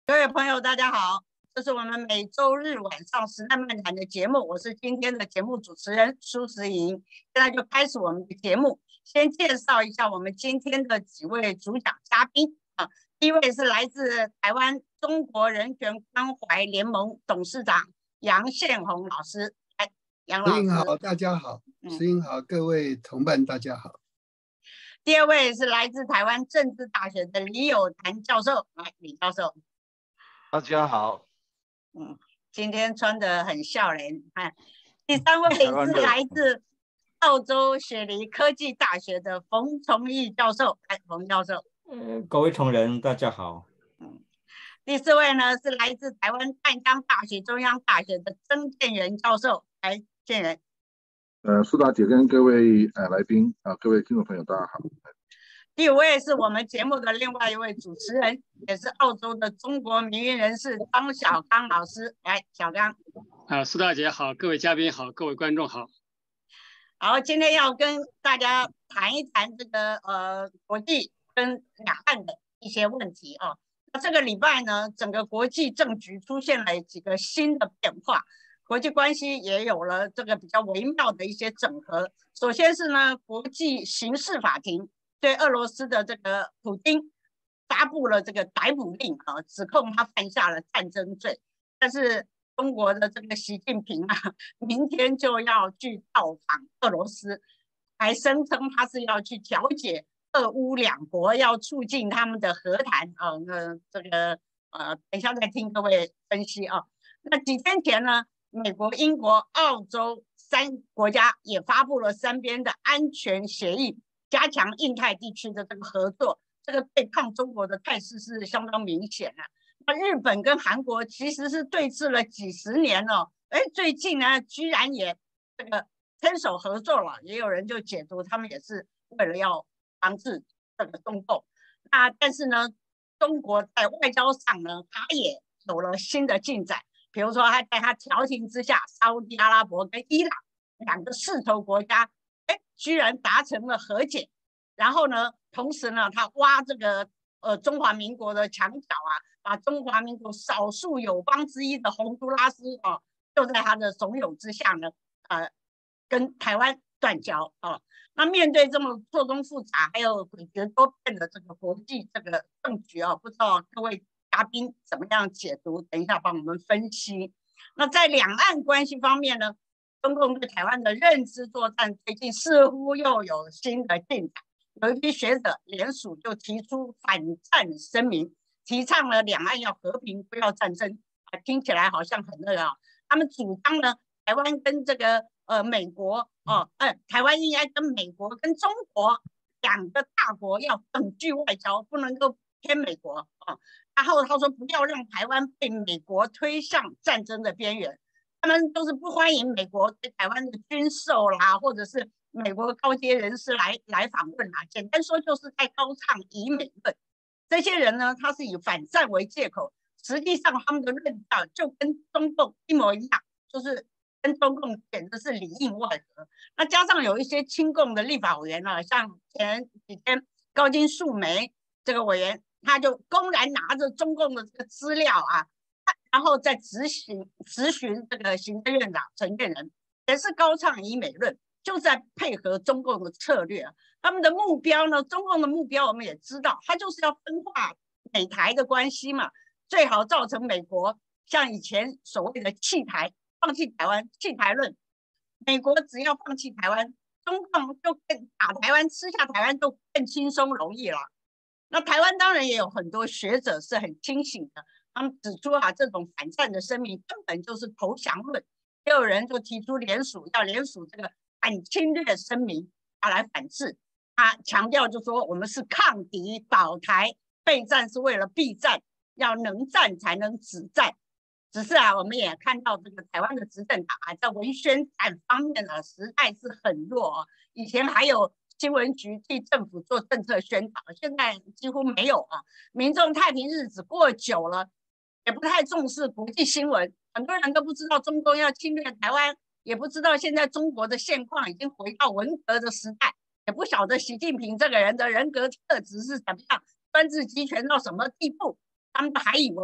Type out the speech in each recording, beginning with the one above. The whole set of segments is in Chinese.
各位朋友，大家好，这是我们每周日晚上时代漫谈的节目，我是今天的节目主持人苏时莹。现在就开始我们的节目，先介绍一下我们今天的几位主讲嘉宾啊。第一位是来自台湾中国人权关怀联盟董事长杨宪宏老师。来，杨老师。 石英好，大家好。石英好，各位同伴大家好。 第二位是来自台湾政治大学的李友谈教授。来，李教授。 大家好。 今天穿得很笑脸。第三位是来自澳洲雪梨科技大学的冯崇义教授。冯教授。 各位同仁大家好。 第四位呢是来自台湾淡江大学中央大学的曾建元教授。来，建元。 苏大姐跟各位来宾各位听众朋友大家好。 第五位是我们节目的另外一位主持人，也是澳洲的中国民运人士张小刚老师。来，小刚。 苏大姐好，各位嘉宾好，各位观众好。 好，今天要跟大家谈一谈这个国际跟两岸的一些问题哦。那这个礼拜呢，整个国际政局出现了几个新的变化，国际关系也有了这个比较微妙的一些整合。首先是呢，国际刑事法庭对俄罗斯的这个普丁发布了这个逮捕令啊，指控他犯下了战争罪。但是中国的这个习近平啊，明天就要去到访俄罗斯，还声称他是要去调解俄乌两国，要促进他们的和谈啊。那这个等一下再听各位分析啊。那几天前呢，美国、英国、澳洲3国家也发布了3边的安全协议，加强印太地区的这个合作。这个对抗中国的态势是相当明显的。那日本跟韩国其实是对峙了几十年了，最近呢居然也这个牵手合作了，也有人就解读他们也是为了要防治这个中共。那但是呢，中国在外交上呢，他也有了新的进展。比如说，他在他调停之下，沙烏地阿拉伯跟伊朗2个势头国家，居然达成了和解。然后呢，同时呢，他挖这个中华民国的墙角啊，把中华民国少数友邦之一的洪都拉斯就在他的怂恿之下呢，跟台湾断交那面对这么错综复杂还有诡谲多变的这个国际这个政局不知道各位嘉宾怎么样解读？等一下帮我们分析。那在两岸关系方面呢，中共对台湾的认知作战最近似乎又有新的进展。有一批学者联署就提出反战声明，提倡了两岸要和平，不要战争听起来好像很那个他们主张呢，台湾跟这个美国台湾应该跟美国跟中国2个大国要等距外交，不能够偏美国然后他说不要让台湾被美国推向战争的边缘。他们都是不欢迎美国对台湾的军售啦，或者是美国高阶人士来访问简单说就是在高唱以美论。这些人呢，他是以反战为借口，实际上他们的论调就跟中共一模一样，就是跟中共简直是里应外合。那加上有一些亲共的立法委员像前几天高金素梅这个委员，他就公然拿着中共的这个资料然后再质询这个行政院长陈建仁，也是高唱以美论，就在配合中共的策略。他们的目标呢，中共的目标我们也知道，他就是要分化美台的关系嘛，最好造成美国像以前所谓的弃台、放弃台湾、弃台论。美国只要放弃台湾，中共就更打台湾、吃下台湾就更轻松容易了。那台湾当然也有很多学者是很清醒的，他们指出这种反战的声明根本就是投降论。也有人就提出要联署这个反侵略声明，要来反制。他强调就说我们是抗敌保台，备战是为了避战，要能战才能止战。只是我们也看到这个台湾的执政党在文宣战方面实在是很弱以前还有新闻局替政府做政策宣导，现在几乎没有民众太平日子过久了，也不太重视国际新闻，很多人都不知道中共要侵略台湾，也不知道现在中国的现况已经回到文革的时代，也不晓得习近平这个人的人格特质是怎么样，专制集权到什么地步，他们还以为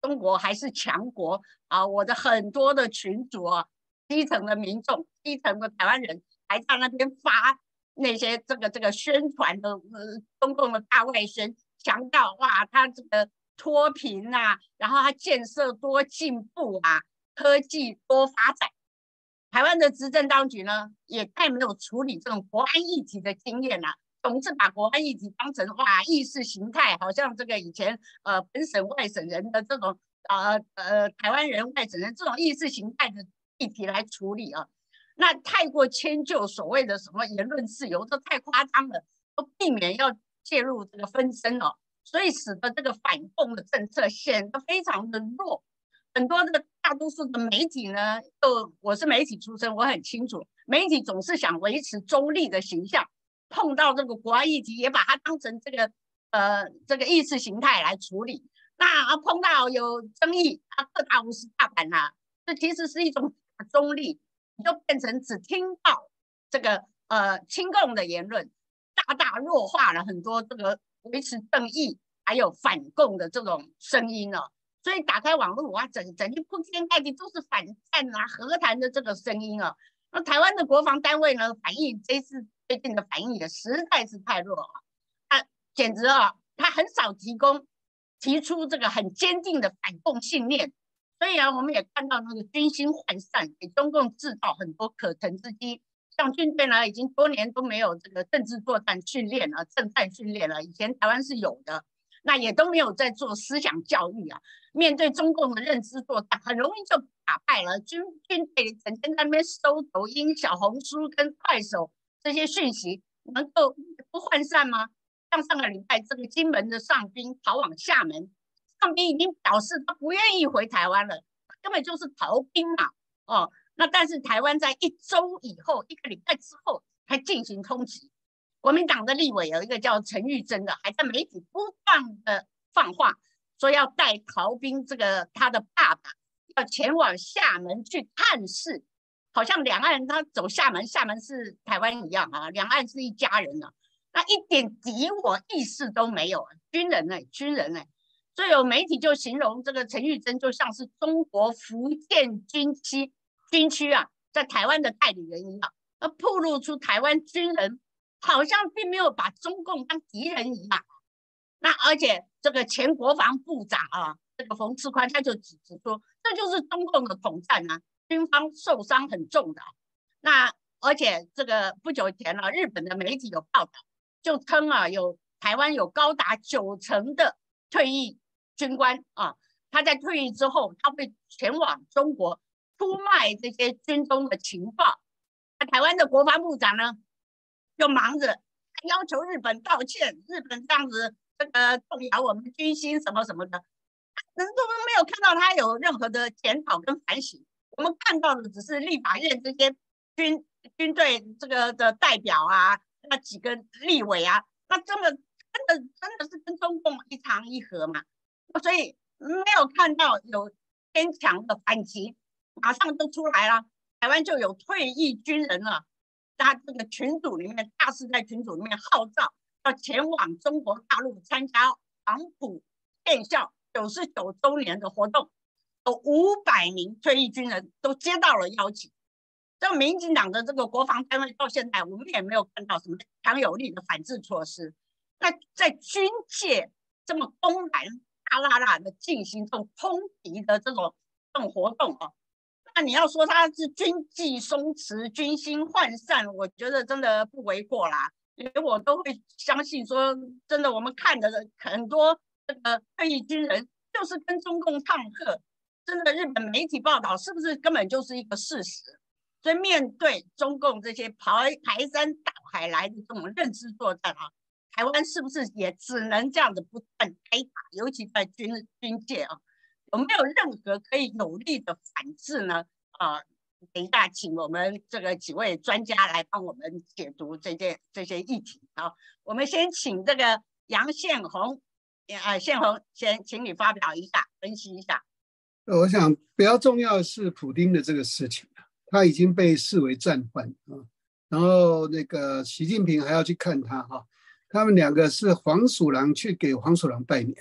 中国还是强国啊！我的很多的群组啊，基层的民众、基层的台湾人还在那边发那些这个宣传的中共的大外宣，强调哇，他这个脱贫啊，然后他建设多进步啊，科技多发展。台湾的执政当局呢，也太没有处理这种国安议题的经验了，总是把国安议题当成哇意识形态，好像这个以前本省外省人的这种台湾人外省人这种意识形态的议题来处理啊，那太过迁就所谓的什么言论自由，这太夸张了，都避免要介入这个纷争哦，所以使得这个反共的政策显得非常的弱。很多的大多数的媒体呢，我是媒体出身，我很清楚，媒体总是想维持中立的形象，碰到这个国安议题也把它当成这个意识形态来处理。那碰到有争议，各打50大板啊，这其实是一种中立，你就变成只听到这个亲共的言论，大大弱化了很多这个维持正义还有反共的这种声音了。所以打开网络哇，整天铺天盖地都是反战啊、和谈的这个声音啊。那台湾的国防单位呢，反应这次最近的反应也实在是太弱了，简直啊，他很少提出这个很坚定的反共信念。所以啊，我们也看到那个军心涣散，给中共制造很多可乘之机。像军队呢，已经多年都没有这个政治作战训练了、政战训练了，以前台湾是有的。那也都没有在做思想教育啊，面对中共的认知作战，很容易就打败了。军队整天在那边搜抖音、小红书跟快手这些讯息，能够不涣散吗？像上个礼拜这个金门的上兵逃往厦门，上兵已经表示他不愿意回台湾了，根本就是逃兵嘛。哦，那但是台湾在1周以后、1个礼拜之后才进行通缉。国民党的立委有一个叫陈玉珍的，还在媒体不断的放话，说要带逃兵他的爸爸要前往厦门去探视，好像两岸他走厦门是台湾一样啊，两岸是一家人啊，那一点敌我意识都没有，军人哎，所以有媒体就形容这个陈玉珍就像是中国福建军区啊，在台湾的代理人一样，暴露出台湾军人好像并没有把中共当敌人一样。那而且这个前国防部长啊，这个冯世宽他就指说，这就是中共的统战啊，军方受伤很重的。那而且这个不久前啊，日本的媒体有报道，就称啊，台湾有高达90%的退役军官啊，他在退役之后，他会前往中国出卖这些军中的情报。那台湾的国防部长呢，就忙着要求日本道歉，日本这样子动摇我们军心什么什么的，人都没有看到他有任何的检讨跟反省。我们看到的只是立法院这些军队的代表啊，那几个立委啊，那真的是跟中共一唱一和嘛，所以没有看到有坚强的反击，马上就出来了。台湾就有退役军人了，他这个群组里面，大肆在群组里面号召要前往中国大陆参加黄埔建校99周年的活动，有500名退役军人都接到了邀请。这民进党的这个国防单位到现在，我们也没有看到什么强有力的反制措施。那在军界这么公然大辣辣的进行这种通敌的这种活动啊，那你要说他是军纪松弛、军心涣散，我觉得真的不为过啦。因为我都会相信说，真的我们看的很多这个退役军人就是跟中共唱和，真的日本媒体报道是不是根本就是一个事实？所以面对中共这些排山倒海来的这种认知作战啊，台湾是不是也只能这样子不断开打？尤其在军界啊，有没有任何可以有力的反制呢？等一下，请我们这个几位专家来帮我们解读这些议题啊。我们先请这个杨宪宏，宪宏先请你发表一下，分析一下。 我想比较重要的是普丁的这个事情，他已经被视为战犯啊。然后那个习近平还要去看他哈，他们两个是黄鼠狼去给黄鼠狼拜年，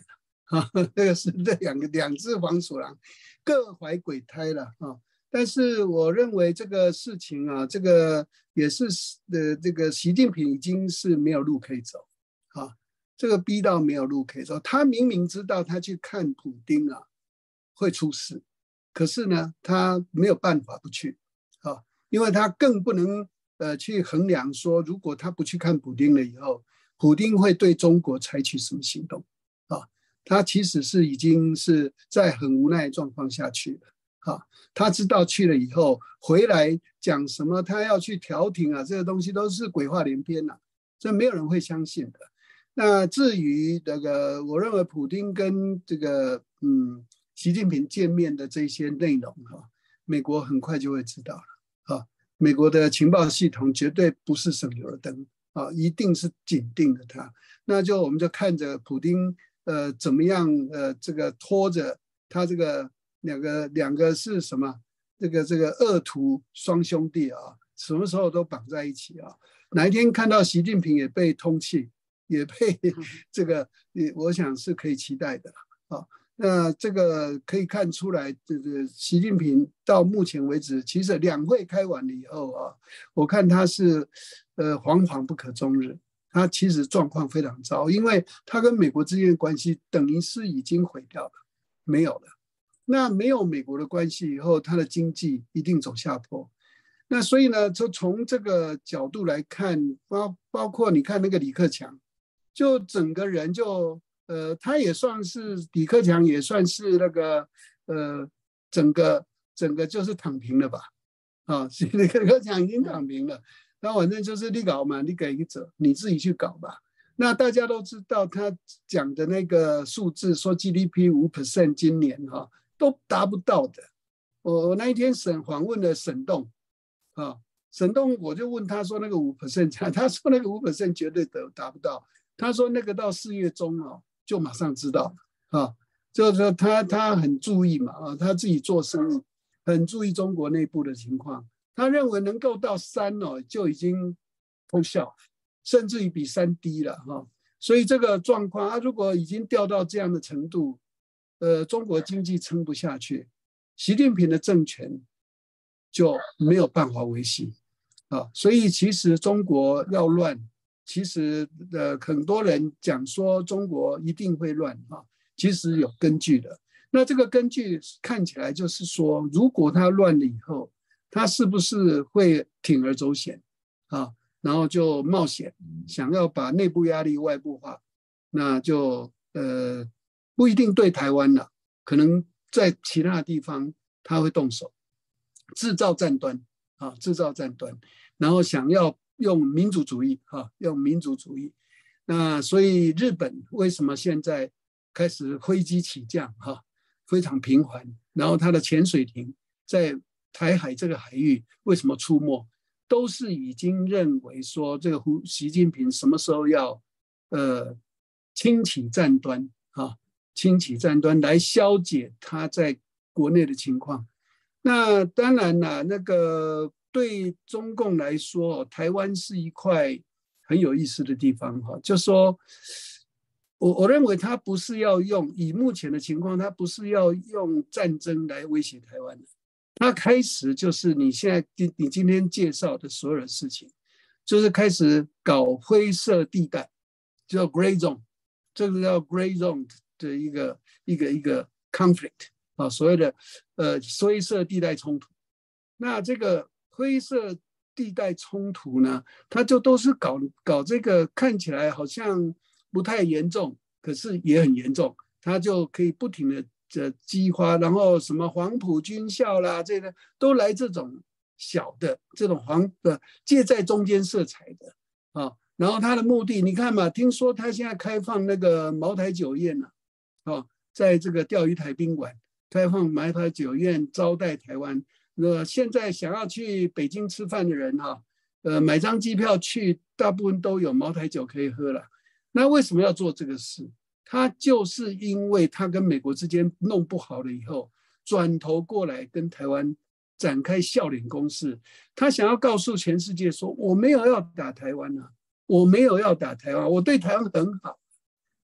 啊，这个是这两只黄鼠狼各怀鬼胎了啊。但是我认为这个事情啊，这个也是这个习近平已经是没有路可以走啊，这个逼到没有路可以走。他明明知道他去看普丁啊会出事，可是呢，他没有办法不去啊，因为他更不能去衡量说，如果他不去看普丁了以后，普丁会对中国采取什么行动啊？他其实是已经是在很无奈的状况下去了。他知道去了以后回来讲什么他要去调停啊，这个东西都是鬼话连篇啊，所以没有人会相信的。那至于这个，我认为普丁跟这个习近平见面的这些内容美国很快就会知道了美国的情报系统绝对不是省油的灯一定是紧盯着他。那我们就看着普丁怎么样这个拖着他这个两个是什么？这个恶徒双兄弟什么时候都绑在一起哪一天看到习近平也被通缉，也被这个，我想是可以期待的那这个可以看出来，这个习近平到目前为止，其实两会开完了以后我看他是惶惶不可终日。他其实状况非常糟，因为他跟美国之间的关系等于是已经毁掉了，没有了。那没有美国的关系以后，他的经济一定走下坡。那所以呢，就从这个角度来看，包括你看那个李克强，就整个人就他也算是李克强，也算是那个整个就是躺平了吧？李克强已经躺平了。那反正就是你搞嘛，你给一者，你自己去搞吧。那大家都知道他讲的那个数字，说 GDP 5% 今年都达不到的。我那一天访问了沈栋沈栋我就问他说那个 5%， 他说那个 5% 绝对达不到。他说那个到4月中就马上知道了就是说他很注意嘛他自己做生意很注意中国内部的情况。他认为能够到3就已经偷笑，甚至于比3低了所以这个状况如果已经掉到这样的程度，中国经济撑不下去，习近平的政权就没有办法维系所以其实中国要乱，其实很多人讲说中国一定会乱其实有根据的。那这个根据看起来就是说，如果他乱了以后，他是不是会铤而走险然后就冒险想要把内部压力外部化，那就不一定对台湾了，可能在其他地方他会动手，制造战端制造战端，然后想要用民族主义用民族主义。那所以日本为什么现在开始飞机起降非常频繁，然后它的潜水艇在台海这个海域为什么出没，都是已经认为说这个习近平什么时候要轻启战端轻启战端来消解他在国内的情况。那当然啦，那个对中共来说，台湾是一块很有意思的地方就说我认为他不是要用，以目前的情况，他不是要用战争来威胁台湾的。他开始就是你今天介绍的所有的事情，就是开始搞灰色地带，叫 gray zone， 这个叫 gray zone 的一个 conflict 所谓的灰色地带冲突。那这个灰色地带冲突呢，它就都是搞这个看起来好像不太严重，可是也很严重，它就可以不停的激发，然后什么黄埔军校啦，这个都来这种小的这种介在中间色彩的然后他的目的你看嘛，听说他现在开放那个茅台酒宴在这个钓鱼台宾馆开放茅台酒宴招待台湾。现在想要去北京吃饭的人买张机票去，大部分都有茅台酒可以喝了。那为什么要做这个事？他就是因为他跟美国之间弄不好了以后，转头过来跟台湾展开笑脸攻势。他想要告诉全世界说，我没有要打台湾我没有要打台湾，我对台湾很好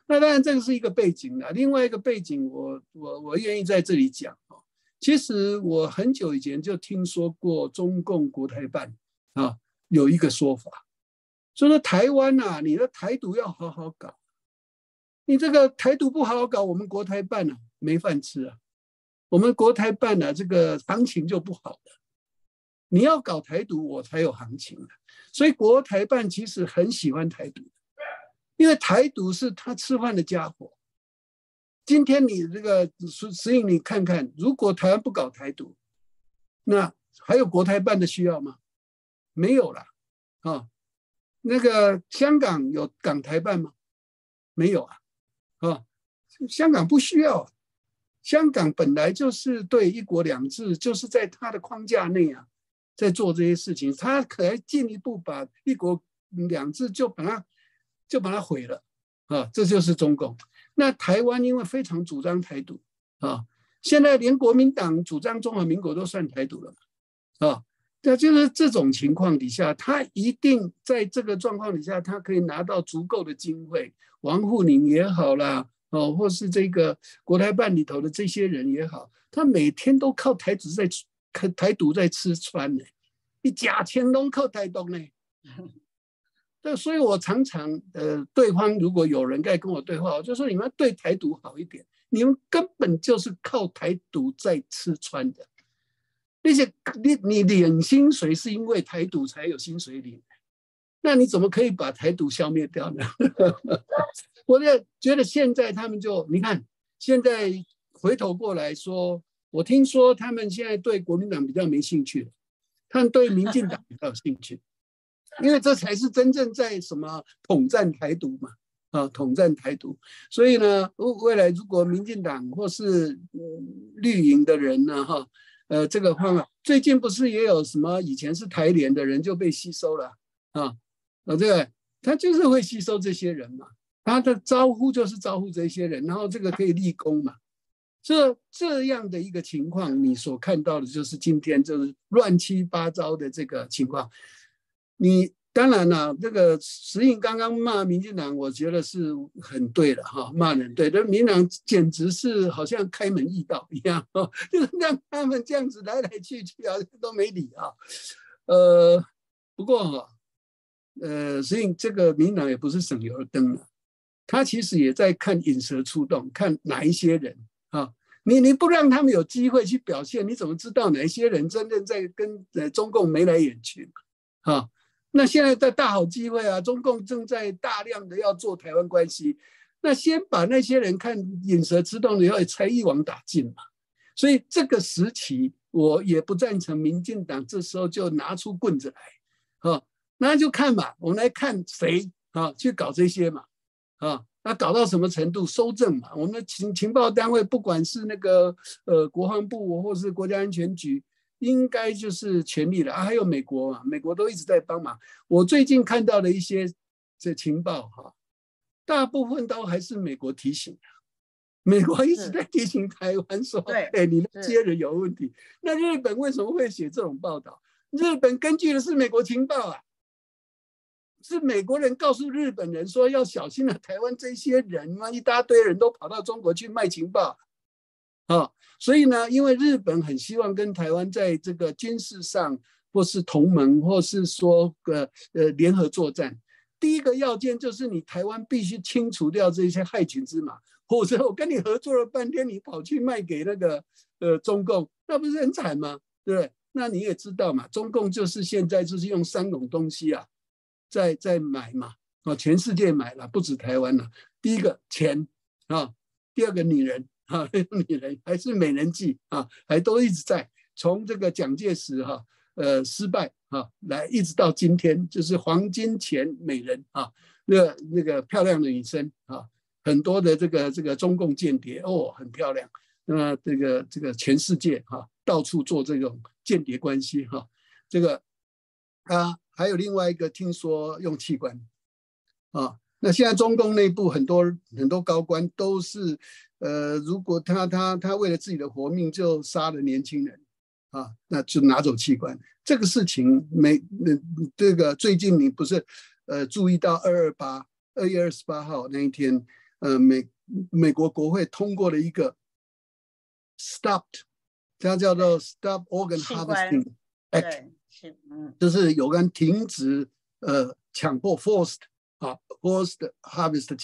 那当然这个是一个背景啦，另外一个背景我愿意在这里讲。其实我很久以前就听说过中共国台办有一个说法，说台湾啊，你的台独要好好搞，你这个台独不好好搞，我们国台办啊没饭吃啊，我们国台办啊这个行情就不好了。你要搞台独，我才有行情的。所以国台办其实很喜欢台独，因为台独是他吃饭的家伙。今天你这个石英，你看看，如果台湾不搞台独，那还有国台办的需要吗？没有了啊。那个香港有港台办吗？没有啊。香港不需要。香港本来就是对一国两制，就是在它的框架内啊，在做这些事情，他可能进一步把一国两制就把它毁了啊，这就是中共。那台湾因为非常主张台独啊，现在连国民党主张中华民国都算台独了嘛啊，那就是这种情况底下，他一定在这个状况底下，他可以拿到足够的经费，王沪宁也好啦，或是这个国台办里头的这些人也好，他每天都靠台独在吃穿呢，你假钱都靠台独呢。所以我常常对方如果有人在跟我对话，我就说你们对台独好一点，你们根本就是靠台独在吃穿的。那些你领薪水是因为台独才有薪水领，那你怎么可以把台独消灭掉呢？我觉得现在他们就你看，现在回头过来说，我听说他们现在对国民党比较没兴趣了，他们对民进党比较有兴趣。因为这才是真正在什么统战台独嘛，统战台独。所以呢，未来如果民进党或是绿营的人呢，这个方法，最近不是也有什么以前是台联的人就被吸收了对不对？他就是会吸收这些人嘛，他的招呼就是招呼这些人，然后这个可以立功嘛。这样的一个情况，你所看到的就是今天就是乱七八糟的这个情况。你当然了，这个石英刚刚骂民进党，我觉得是很对的哈，骂人对，但民进党简直是好像开门易道一样，就是让他们这样子来来去去啊，都没理啊。不过石英这个民进党也不是省油的灯了，他其实也在看引蛇出洞，看哪一些人啊。你不让他们有机会去表现，你怎么知道哪一些人真正在跟中共眉来眼去啊？那现在在大好机会啊，中共正在大量的要做台湾关系，那先把那些人看引蛇出洞以后才一网打尽嘛。所以这个时期我也不赞成民进党这时候就拿出棍子来那就看嘛，我们来看谁去搞这些嘛那搞到什么程度收证嘛？我们的情报单位不管是那个国防部或是国家安全局，应该就是全力了还有美国嘛，美国都一直在帮忙。我最近看到的一些这情报大部分都还是美国提醒美国一直在提醒台湾说，你的接人有问题。那日本为什么会写这种报道？日本根据的是美国情报是美国人告诉日本人说要小心了，台湾这些人嘛，一大堆人都跑到中国去卖情报所以呢，因为日本很希望跟台湾在这个军事上或是同盟，或是说联合作战，第一个要件就是你台湾必须清除掉这些害群之马，否则我跟你合作了半天，你跑去卖给那个中共，那不是很惨吗？对不对？那你也知道嘛，中共就是现在就是用3种东西在买嘛全世界买了，不止台湾了。第一个钱第二个女人女人还是美人计还都一直在，从这个蒋介石失败来一直到今天，就是黄金钱美人那个漂亮的女生很多的这个中共间谍很漂亮。那这个全世界到处做这种间谍关系这个还有另外一个听说用器官那现在中共内部很多高官都是如果他为了自己的活命就杀了年轻人那就拿走器官。这个事情这个最近你不是注意到2月28号那一天美国国会通过了一个 stopped， 它叫做 Stop Organ Harvesting Act， 就是有关停止强迫 forced harvest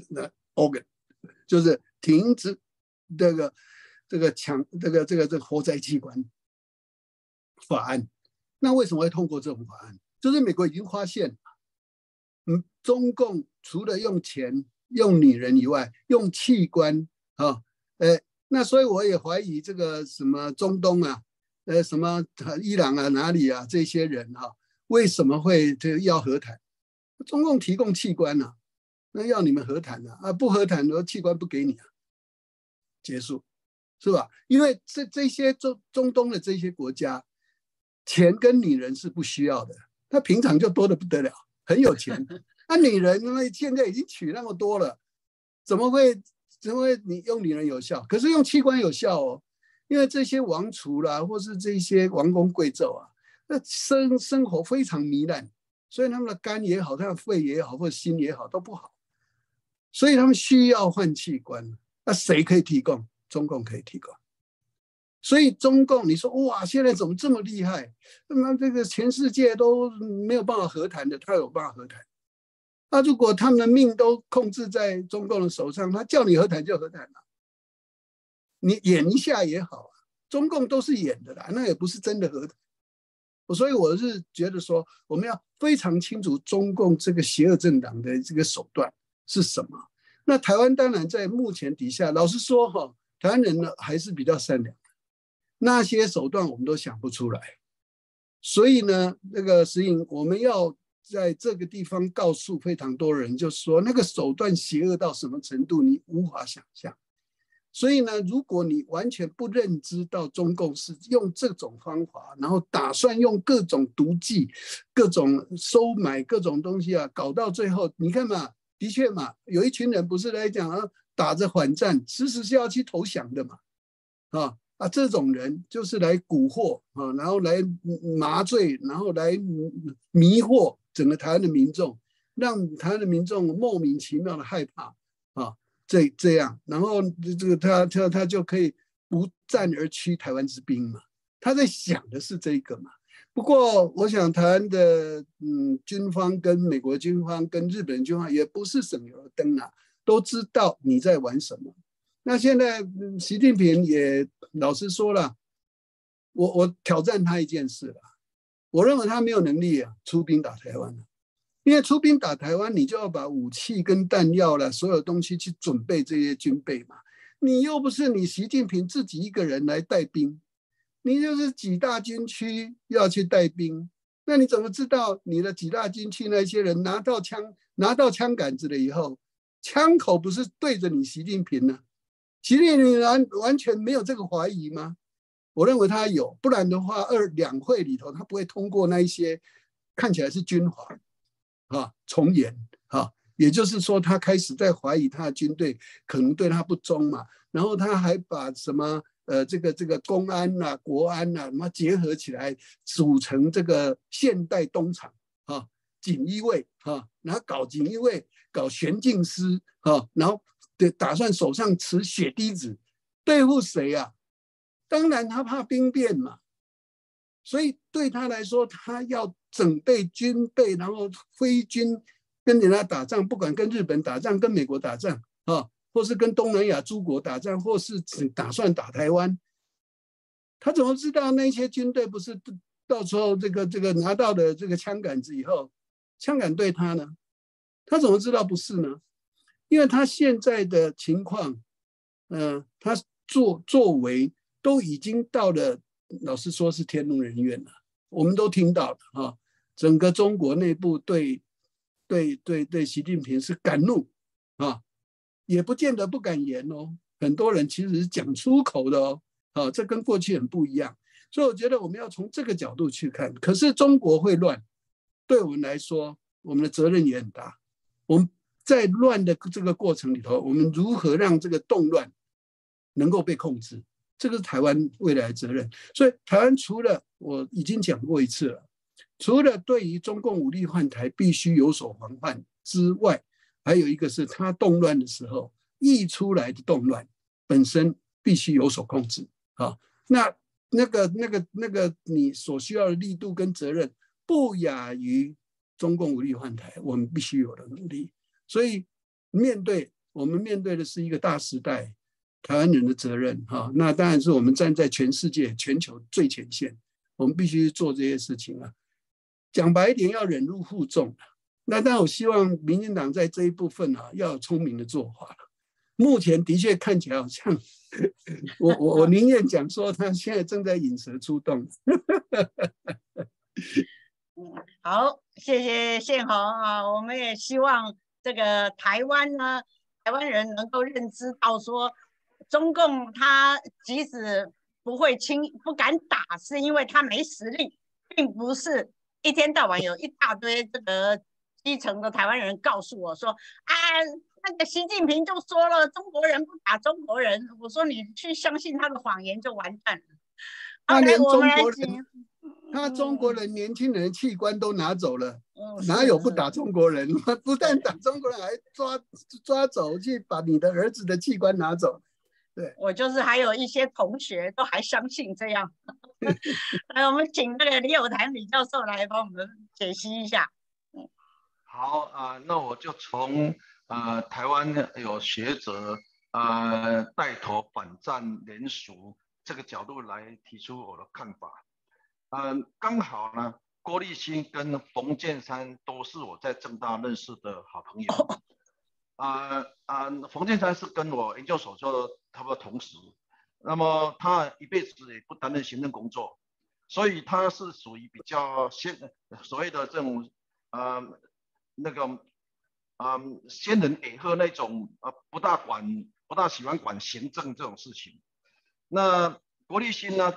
organ， 就是停止这个活摘器官法案。那为什么会通过这种法案？就是美国已经发现，中共除了用钱、用女人以外，用器官啊，那所以我也怀疑这个什么中东啊，什么伊朗啊、哪里啊这些人啊，为什么会要和谈？中共提供器官啊，那要你们和谈啊，不和谈的器官不给你啊，结束，是吧？因为这些中东的这些国家，钱跟女人是不需要的，他平常就多得不得了，很有钱。那女人因为现在已经娶那么多了，怎么会你用女人有效？可是用器官有效哦，因为这些王储啦，或是这些王公贵胄啊，那生活非常糜烂，所以他们的肝也好，他的肺也好，或者心也好都不好，所以他们需要换器官。那谁可以提供？中共可以提供。所以中共，你说哇，现在怎么这么厉害？那这个全世界都没有办法和谈的，他有办法和谈。那如果他们的命都控制在中共的手上，他叫你和谈就和谈了，你演一下也好啊。中共都是演的啦，那也不是真的和谈。所以我是觉得说，我们要非常清楚中共这个邪恶政党的这个手段是什么。那台湾当然在目前底下，老实说哈，台湾人呢还是比较善良。那些手段我们都想不出来，所以呢，那个石英，我们要在这个地方告诉非常多人，就是说那个手段邪恶到什么程度，你无法想象。所以呢，如果你完全不认知到中共是用这种方法，然后打算用各种毒计、各种收买各种东西啊，搞到最后，你看嘛，的确嘛，有一群人不是来讲啊，打着反战，其实是要去投降的嘛，这种人就是来蛊惑啊，然后来麻醉，然后来迷惑整个台湾的民众，让台湾的民众莫名其妙的害怕啊，这样，然后这个他就可以不战而屈台湾之兵嘛，他在想的是这个嘛。不过我想台湾的军方跟美国军方跟日本军方也不是省油的灯啊，都知道你在玩什么。那现在习近平也老实说了，我挑战他一件事了，我认为他没有能力出兵打台湾，因为出兵打台湾，你就要把武器跟弹药了所有东西去准备这些军备嘛，你又不是你习近平自己一个人来带兵，你就是几大军区要去带兵，那你怎么知道你的几大军区那些人拿到枪杆子了以后，枪口不是对着你习近平呢？习近平完全没有这个怀疑吗？我认为他有，不然的话，两会里头他不会通过那一些看起来是军法从严也就是说他开始在怀疑他的军队可能对他不忠嘛，然后他还把什么这个公安啊、国安啊，结合起来组成这个现代东厂锦衣卫然后搞锦衣卫，搞玄镜师然后打算手上持血滴子，对付谁啊？当然他怕兵变嘛，所以对他来说，他要整备军备，然后挥军跟人家打仗，不管跟日本打仗、跟美国打仗或是跟东南亚诸国打仗，或是打算打台湾，他怎么知道那些军队不是到时候这个拿到的这个枪杆子以后，枪杆对他呢？他怎么知道不是呢？因为他现在的情况，他作为都已经到了，老实说是天怒人怨了。我们都听到了整个中国内部对习近平是敢怒也不见得不敢言哦。很多人其实是讲出口的这跟过去很不一样。所以我觉得我们要从这个角度去看。可是中国会乱，对我们来说，我们的责任也很大。我们在乱的这个过程里头，我们如何让这个动乱能够被控制，这个是台湾未来的责任。所以台湾除了我已经讲过一次了，除了对于中共武力犯台必须有所防范之外， 还有一个是他动乱的时候溢出来的动乱本身必须有所控制啊。那个你所需要的力度跟责任不亚于中共武力换台，我们必须有的努力。所以我们面对的是一个大时代，台湾人的责任哈。那当然是我们站在全世界全球最前线，我们必须做这些事情啊。讲白一点，要忍辱负重。那但我希望民进党在这一部分啊，要有聪明的做法。目前的确看起来好像，我宁愿讲说他现在正在引蛇出洞。 好，谢谢宪宏啊，我们也希望这个台湾人能够认知到说，中共他即使不敢打，是因为他没实力，并不是一天到晚有一大堆这个基层的台湾人告诉我说啊，那个习近平就说了中国人不打中国人，我说你去相信他的谎言就完蛋了。 他连中国人，他中国人年轻人器官都拿走了，哪有不打中国人？不但打中国人，还抓走去把你的儿子的器官拿走。对， 我就是还有一些同学都还相信这样。来，我们请那个李友潭李教授来帮我们解析一下。 好那我就从台湾有学者带头反战联署这个角度来提出我的看法。刚好呢，郭立新跟冯建山都是我在政大认识的好朋友。冯建山是跟我研究所就差不多同时，那么他一辈子也不担任行政工作，所以他是属于比较所谓的这种先人矮鹤那种不大喜欢管行政这种事情。那郭立新呢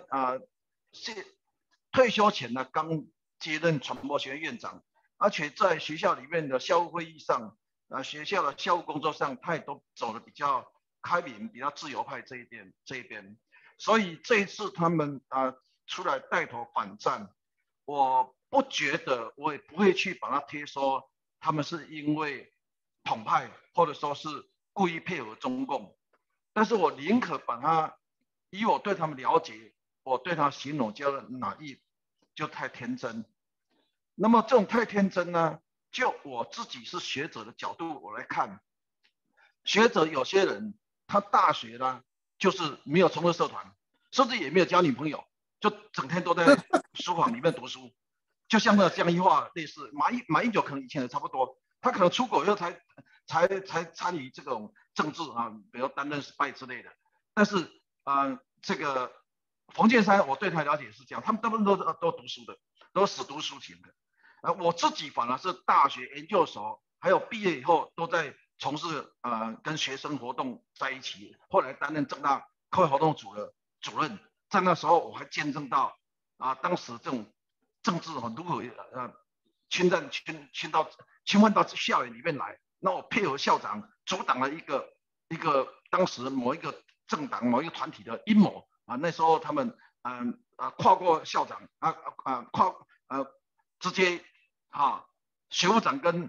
退休前呢刚接任传播学院院长，而且在学校里面的校务会议上学校的校务工作上，他也都走的比较开明、比较自由派这一边。所以这一次他们出来带头反战，我不觉得，我也不会去把它贴说他们是因为统派，或者说是故意配合中共。但是我宁可把它，以我对他们了解，我对他形容叫naïve，就太天真。那么这种太天真呢，就我自己是学者的角度我来看，学者有些人他大学呢就是没有从事社团，甚至也没有交女朋友，就整天都在书房里面读书，就像那江宜桦类似，马英九可能以前也差不多，他可能出国以后才参与这种政治比如担任spy之类的。但是这个冯建山我对他了解是这样，他们大部分都读书的，都死读书型的。我自己反而是大学研究所，还有毕业以后都在从事跟学生活动在一起，后来担任政大课外活动组的主任。在那时候我还见证到当时这种政治如何侵犯到校园里面来，那我配合校长阻挡了一个当时某一个政党某一个团体的阴谋那时候他们跨过校长直接学务长跟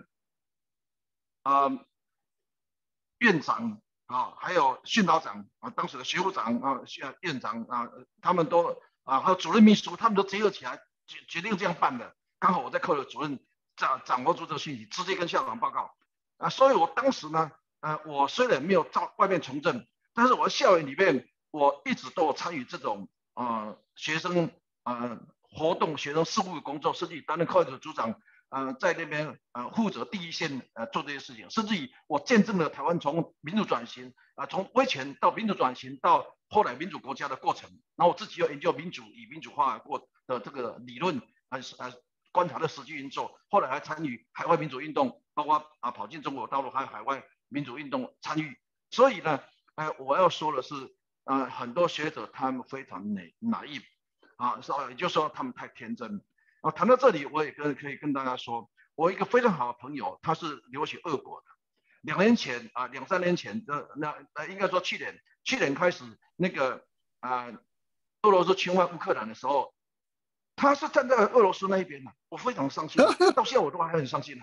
院长还有训导长当时的学务长院长他们都还有主任秘书，他们都结合起来决定这样办的。刚好我在课的主任掌握住这个信息，直接跟校长报告所以我当时呢我虽然没有到外面从政，但是我校园里面我一直都有参与这种学生活动、学生事务的工作，甚至担任课外组组长在那边负责第一线做这些事情，甚至于我见证了台湾从民主转型从威权到民主转型到后来民主国家的过程。然后我自己又研究民主与民主化过的这个理论观察的实际运作，后来还参与海外民主运动，包括跑进中国大陆还有海外民主运动参与。所以呢我要说的是很多学者他们非常naïve也就是说他们太天真谈到这里，我也可以跟大家说，我一个非常好的朋友，他是留学俄国的。2年前2-3年前应该说去年开始那个俄罗斯侵犯乌克兰的时候，他是站在俄罗斯那一边我非常伤心到现在我都还很伤心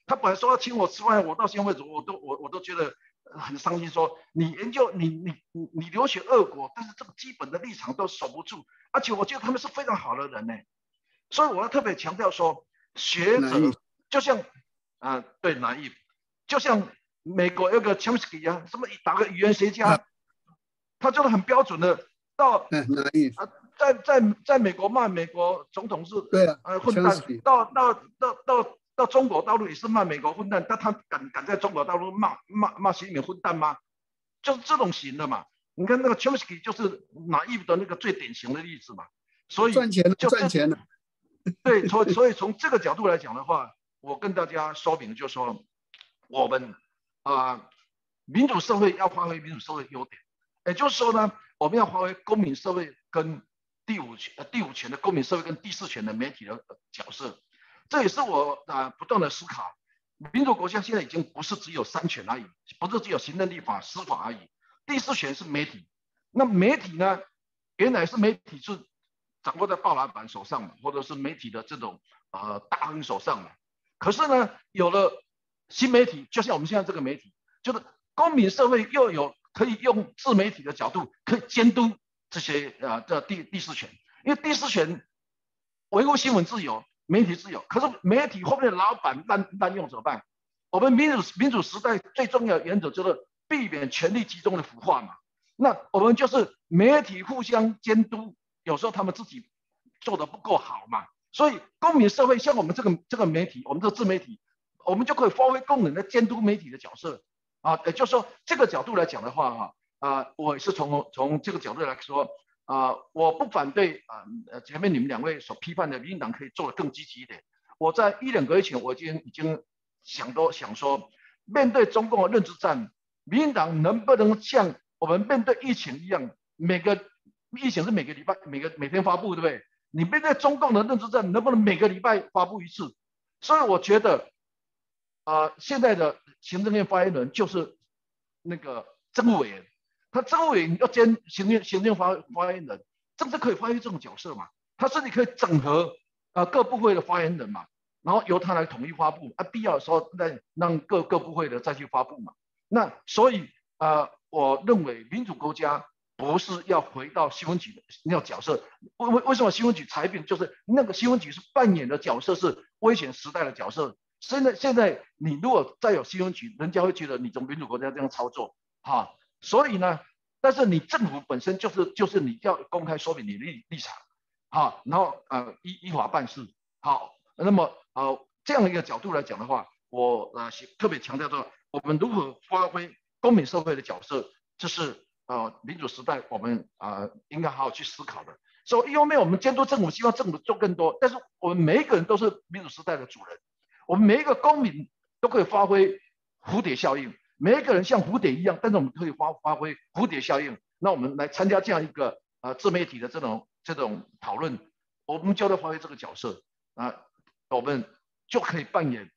他本来说要请我吃饭，我到现在为止我都觉得很伤心，说你研究你留学俄国，但是这个基本的立场都守不住，而且我觉得他们是非常好的人呢，所以我要特别强调说，学者就像对naive，就像美国有个 Chomsky 啊，什么打个语言学家，他就是很标准的到在美国骂美国总统是混蛋，到中国大陆也是骂美国混蛋，但他敢在中国大陆骂习近平混蛋吗？就是这种型的嘛。你看那个 Chomsky 就是naive的那个最典型的例子嘛。所以赚钱了。 对，所以从这个角度来讲的话，我跟大家说明就是说，我们民主社会要发挥民主社会优点，也就是说呢，我们要发挥公民社会跟第五权的公民社会跟第四权的媒体的角色。这也是我不断的思考，民主国家现在已经不是只有三权而已，不是只有行政、立法、司法而已，第四权是媒体。那媒体呢，原来是媒体是掌握在大老板手上，或者是媒体的这种大亨手上的。可是呢，有了新媒体，就像我们现在这个媒体，就是公民社会又有可以用自媒体的角度可以监督这些第四权，因为第四权维护新闻自由、媒体自由，可是媒体后面的老板滥用怎么办？我们民主时代最重要的原则就是避免权力集中的腐化嘛。那我们就是媒体互相监督，有时候他们自己做得不够好嘛。所以公民社会像我们这个媒体，我们这个自媒体，我们就可以发挥功能的监督媒体的角色也就是说这个角度来讲的话我也是从这个角度来说我不反对前面你们两位所批判的民进党可以做得更积极一点。我在1-2个月前我已经想说，面对中共的认知战，民进党能不能像我们面对疫情一样，疫情是每个礼拜每天发布，对不对？你面对中共的认知战，能不能每个礼拜发布一次？所以我觉得现在的行政院发言人就是那个政务委员，他政务委员要兼行政发言人，政治可以发挥这种角色嘛？他甚至可以整合各部会的发言人嘛，然后由他来统一发布，必要的时候再让各部会的再去发布嘛。那所以我认为民主国家不是要回到新闻局的那个角色。为什么新闻局裁定？就是那个新闻局是扮演的角色是威权时代的角色。现在你如果再有新闻局，人家会觉得你从民主国家这样操作所以呢，但是你政府本身就是你要公开说明你的立场然后依法办事那么这样的一个角度来讲的话，我特别强调说，我们如何发挥公民社会的角色，这是民主时代我们应该好好去思考的。所以一方面我们监督政府，希望政府做更多，但是我们每一个人都是民主时代的主人，我们每一个公民都可以发挥蝴蝶效应，每一个人像蝴蝶一样，但是我们可以发挥蝴蝶效应。那我们来参加这样一个自媒体的这种讨论，我们就要发挥这个角色我们就可以扮演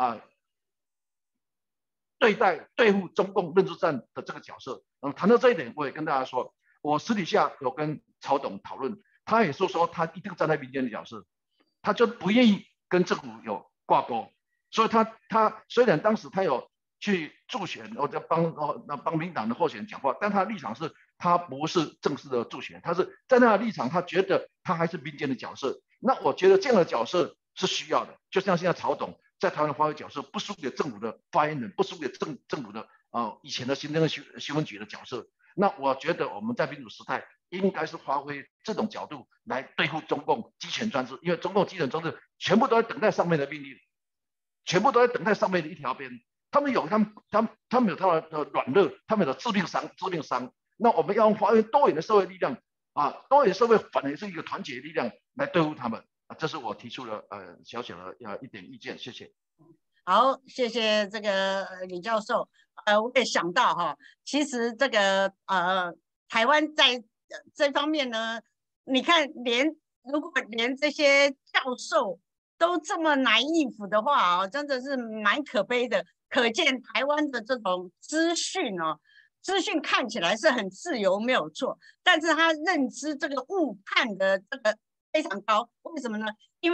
对付中共认知战的这个角色。谈到这一点，我也跟大家说，我私底下有跟曹董讨论，他也说他一定站在民间的角色，他就不愿意跟政府有挂钩。所以他虽然当时他有去助选，或者帮民党的候选人讲话，但他的立场是他不是正式的助选，他是在那个立场，他觉得他还是民间的角色。那我觉得这样的角色是需要的，就像现在曹董在台湾的发挥角色，不输给政府的发言人，不输给政府的以前的行政新闻局的角色。那我觉得我们在民主时代应该是发挥这种角度来对付中共集权专制，因为中共集权专制全部都在等待上面的命令，全部都在等待上面的一条边。他们有他们的软弱，他们有致命伤。那我们要发挥多元的社会力量多元社会反而是一个团结的力量来对付他们这是我提出的小小的一点意见，谢谢。 好，谢谢这个李教授。我也想到其实这个台湾在这方面呢，你看如果连这些教授都这么naive的话真的是蛮可悲的。可见台湾的这种资讯看起来是很自由没有错，但是他认知这个误判的这个非常高。为什么呢？因为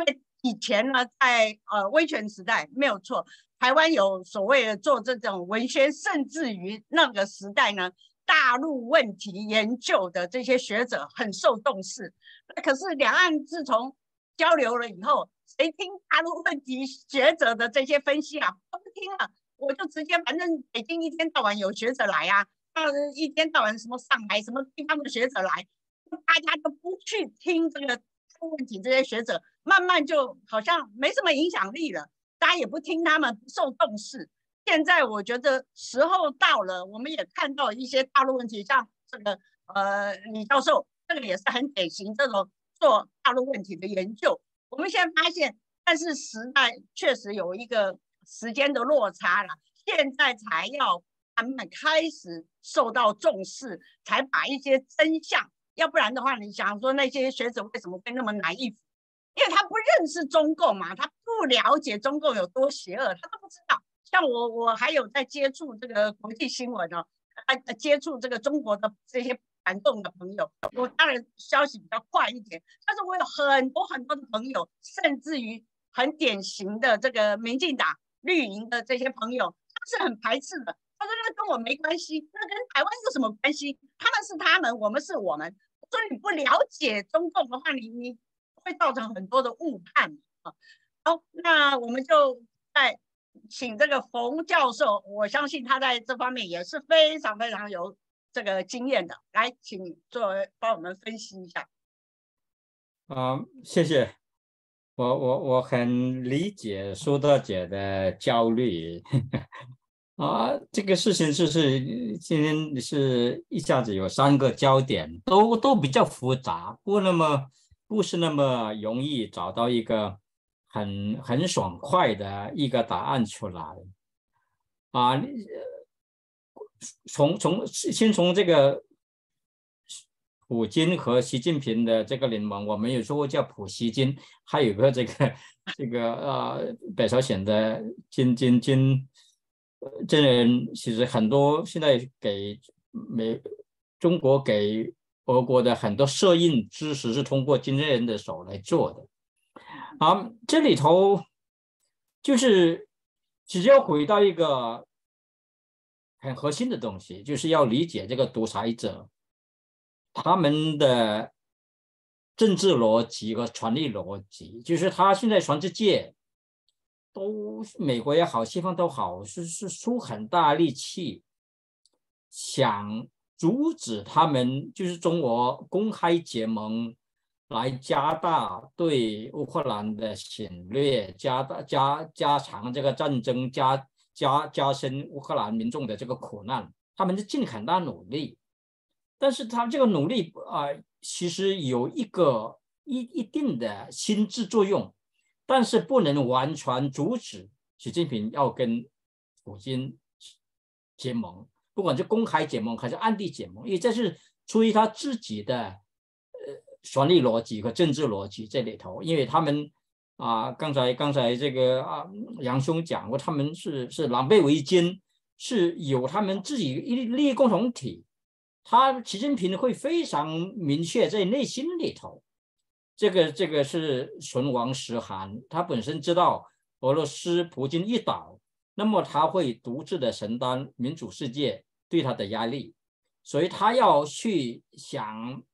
以前呢，在威权时代没有错，台湾有所谓的做这种文宣，甚至于那个时代呢，大陆问题研究的这些学者很受重视。可是两岸自从交流了以后，谁听大陆问题学者的这些分析啊？都不听了，我就直接反正北京一天到晚有学者来啊，一天到晚什么上海什么地方的学者来，大家都不去听这个问题，这些学者慢慢就好像没什么影响力了，大家也不听他们，不受重视。现在我觉得时候到了，我们也看到一些大陆问题，像这个李教授，这个也是很典型这种做大陆问题的研究。我们现在发现，但是时代确实有一个时间的落差了，现在才要慢慢开始受到重视，才把一些真相，要不然的话，你想说那些学者为什么会那么naïve？因为他不认识中共嘛，他不了解中共有多邪恶，他都不知道。像我还有在接触这个国际新闻哦，接触这个中国的这些反动的朋友，我当然消息比较快一点，但是我有很多很多的朋友，甚至于很典型的这个民进党绿营的这些朋友，他是很排斥的。他说那跟我没关系，那跟台湾有什么关系？他们是他们，我们是我们。所以你不了解中共的话，你会造成很多的误判啊。好，那我们就再请这个冯教授，我相信他在这方面也是非常非常有这个经验的，来，请帮我们分析一下。 谢谢。我很理解苏大姐的焦虑这个事情就是今天是一下子有3个焦点，都比较复杂，不是那么容易找到一个很爽快的一个答案出来先从这个普京和习近平的这个联盟，我们有说过叫普习金，还有个这个北朝鲜的金真人，其实很多现在给中国给俄国的很多摄影支持是通过金正恩的手来做的。这里头就是只要回到一个很核心的东西，就是要理解这个独裁者他们的政治逻辑和权力逻辑，就是他现在全世界都美国也好，西方都好，是出很大力气想阻止他们，就是中国公开结盟，来加大对乌克兰的侵略，加强这个战争，加深乌克兰民众的这个苦难，他们是尽很大努力，但是他们这个努力其实有一定的心智作用，但是不能完全阻止习近平要跟普京结盟，不管是公开结盟还是暗地结盟，因为这是出于他自己的权力逻辑和政治逻辑这里头。因为他们刚才这个杨兄讲过，他们是狼狈为奸，是有他们自己利益共同体。习近平会非常明确在内心里头，这个是唇亡齿寒。他本身知道俄罗斯普京一倒，那么他会独自的承担民主世界对他的压力，所以他要去想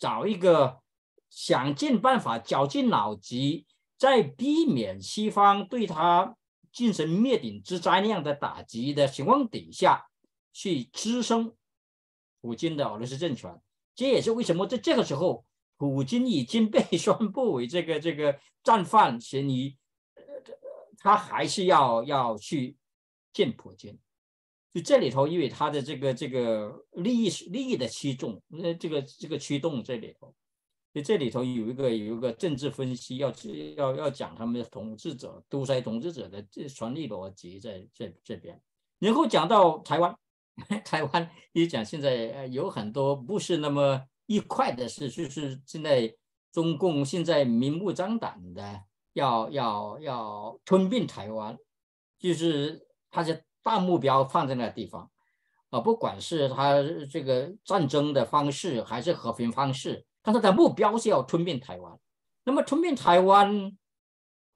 尽办法，绞尽脑汁，在避免西方对他进行灭顶之灾那样的打击的情况底下，去支撑普京的俄罗斯政权。这也是为什么在这个时候，普京已经被宣布为这个战犯嫌疑，他还是要去见普京。就这里头，因为他的这个利益的驱动，这个驱动这里头，就这里头有一个政治分析，要讲他们的独裁统治者的权力逻辑在这边。然后讲到台湾也讲现在有很多不是那么愉快的事，就是现在中共现在明目张胆的要吞并台湾，就是他的大目标放在那个地方不管是他这个战争的方式还是和平方式，但他的目标是要吞并台湾。那么吞并台湾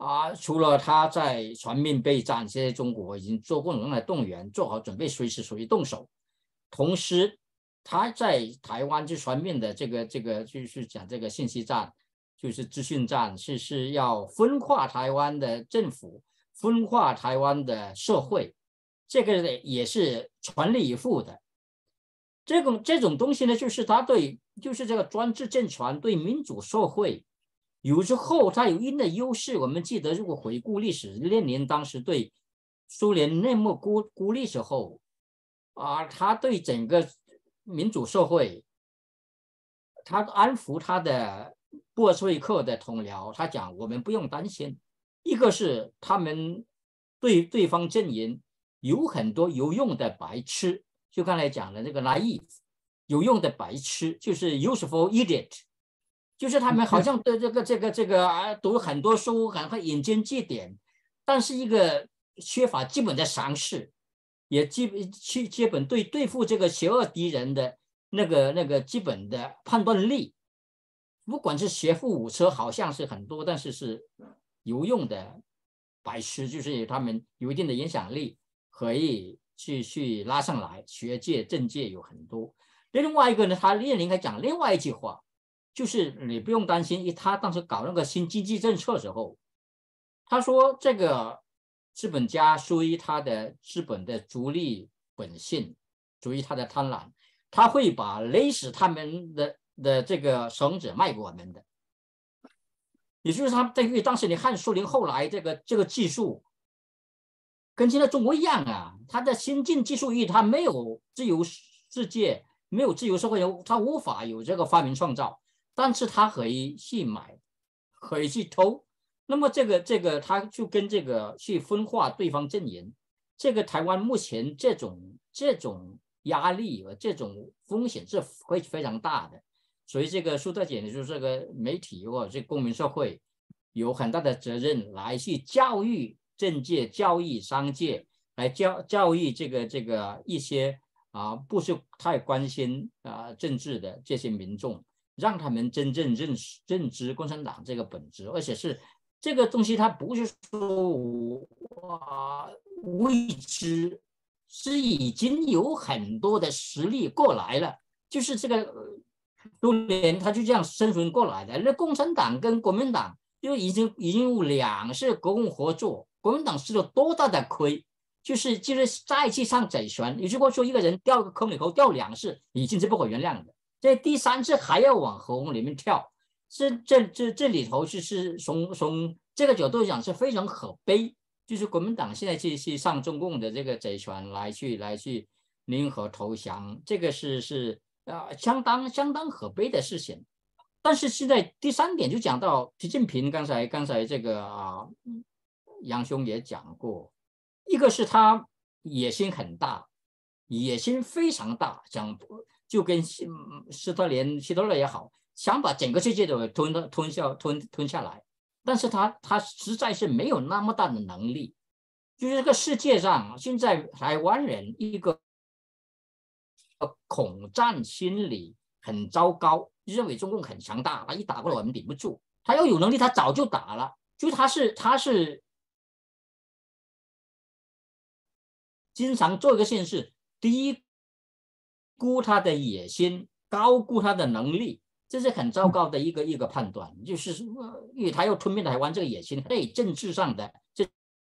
除了他在全面备战，现在中国已经做各种各样的动员，做好准备，随时随地动手。同时，他在台湾就全面的这个就是讲这个信息战，就是资讯战，是要分化台湾的政府，分化台湾的社会，这个也是全力以赴的。这种东西呢，就是他就是这个专制政权对民主社会。有时候它有一定的优势，我们记得，如果回顾历史，列宁当时对苏联那么孤立时候，他对整个民主社会，他安抚他的波斯维克的同僚，他讲我们不用担心，一个是他们对方阵营有很多有用的白痴，就刚才讲的那个 naive 有用的白痴，就是 useful idiot。就是他们好像对这个读很多书，很引经据典，但是一个缺乏基本的常识，也基本对付这个邪恶敌人的那个基本的判断力，不管是学富五车，好像是很多，但是有用的白痴，就是他们有一定的影响力，可以去拉上来。学界、政界有很多。另外一个呢，列宁还讲另外一句话。就是你不用担心，他当时搞那个新经济政策的时候，他说这个资本家出于他的资本的逐利本性，出于他的贪婪，他会把勒死他们的这个绳子卖给我们的。也就是他对于当时你看苏联后来这个技术，跟现在中国一样啊，他的先进技术他没有自由世界，没有自由社会，他无法有这个发明创造。但是他可以去买，可以去偷，那么这个他就跟这个去分化对方阵营，这个台湾目前这种压力和这种风险是会非常大的，所以这个苏特姐就是这个媒体或者是公民社会有很大的责任来去教育政界、教育商界，来教育这个一些不是太关心政治的这些民众。让他们真正认知共产党这个本质，而且是这个东西，它不是说未知，是已经有很多的实力过来了。就是这个苏联，它就这样生存过来的。那共产党跟国民党就已经有两是国共合作，国民党吃了多大的亏，就是再去上贼船。如果说一个人掉个坑里头掉2次，已经是不可原谅的。这第3次还要往河里面跳，这里头就是从这个角度讲是非常可悲，就是国民党现在去上中共的这个贼船来去联合投降，这个是相当可悲的事情。但是现在第3点就讲到习近平，刚才这个杨兄也讲过，一个是他野心很大，野心非常大，讲。就跟希特勒也好，想把整个世界都吞下来，但是他实在是没有那么大的能力。就是这个世界上现在台湾人一个恐战心理很糟糕，认为中共很强大，他一打过来我们顶不住。他要有能力，他早就打了。就他是经常做一个现事，低估他的野心，高估他的能力，这是很糟糕的一个判断。就是因为他要吞灭台湾这个野心，对政治上的这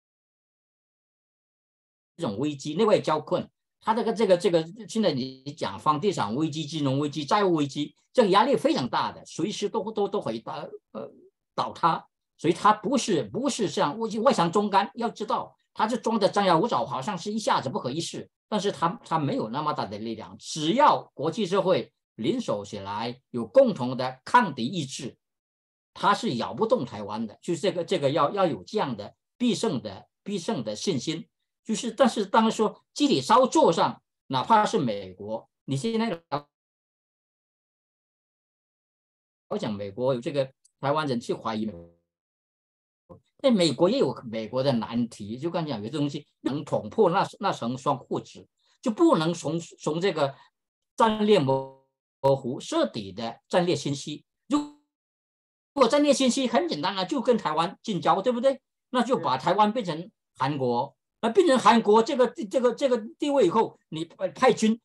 种危机、内外交困，他这个现在你讲房地产危机、金融危机、债务危机，这个压力非常大的，随时都可以倒塌。所以他不是像外强中干，要知道他是装的张牙舞爪，好像是一下子不可一世。但是他没有那么大的力量，只要国际社会联手起来，有共同的抗敌意志，他是咬不动台湾的。就是这个要有这样的必胜的信心。就是但是当然说具体操作上，哪怕是美国，你现在我讲美国有这个台湾人去怀疑美国。在美国也有美国的难题，就刚讲有些东西能捅破那层窗户纸，就不能从这个战略模糊彻底的战略清晰。如果战略信息很简单啊，就跟台湾建交，对不对？那就把台湾变成韩国，变成韩国这个地位以后，你派军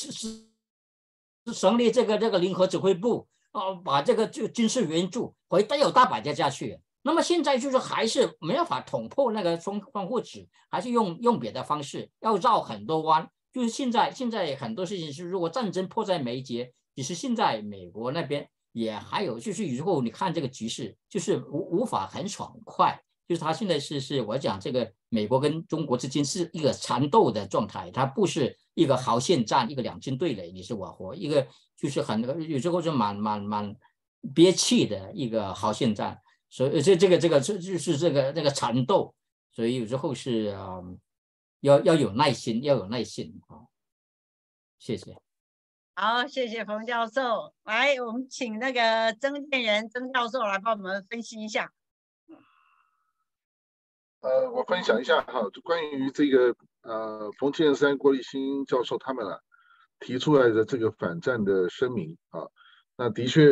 成立这个联合指挥部，把这个军事援助会带有大把家下去。那么现在就是还是没办法捅破那个窗户纸，还是用别的方式，要绕很多弯。就是现在很多事情是，如果战争迫在眉睫，其实现在美国那边也还有，就是如果你看这个局势，就是无法很爽快。就是他现在是我讲这个美国跟中国之间是一个缠斗的状态，它不是一个壕线战，一个两军对垒你是我活，一个就是有时候是蛮憋气的一个壕线战，所以这个就是这个缠斗，所以有时候是要有耐心，谢谢。 好，谢谢冯教授。来，我们请那个曾建仁曾教授来帮我们分析一下。 我分享一下哈，就关于这个冯建山、郭立新教授他们提出来的这个反战的声明啊，那的确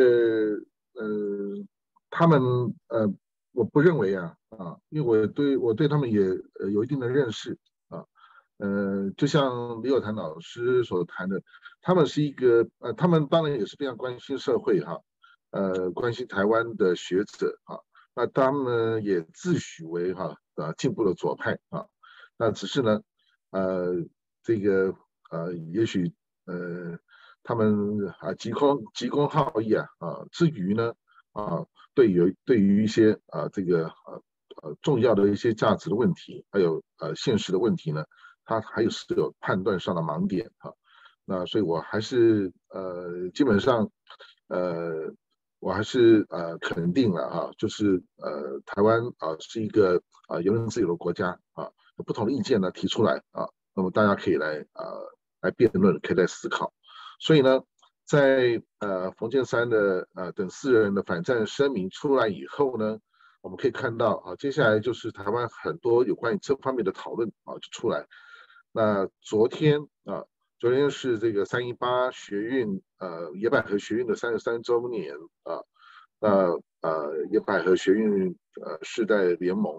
他们我不认为因为我对他们也有一定的认识啊，就像李友谈老师所谈的，他们是一个他们当然也是非常关心社会关心台湾的学者那他们也自诩为进步的左派那只是呢这个也许他们急公好义之余呢对于一些这个重要的一些价值的问题，还有现实的问题呢，他还是有判断上的盲点那所以我还是基本上我还是肯定了就是台湾是一个言论自由的国家有不同的意见呢提出来那么大家可以来辩论，可以来思考。所以呢，在冯建山的等4人的反战声明出来以后呢，我们可以看到接下来就是台湾很多有关于这方面的讨论就出来。那昨天是这个318学运野百合学运的33周年那野百合学运世代联盟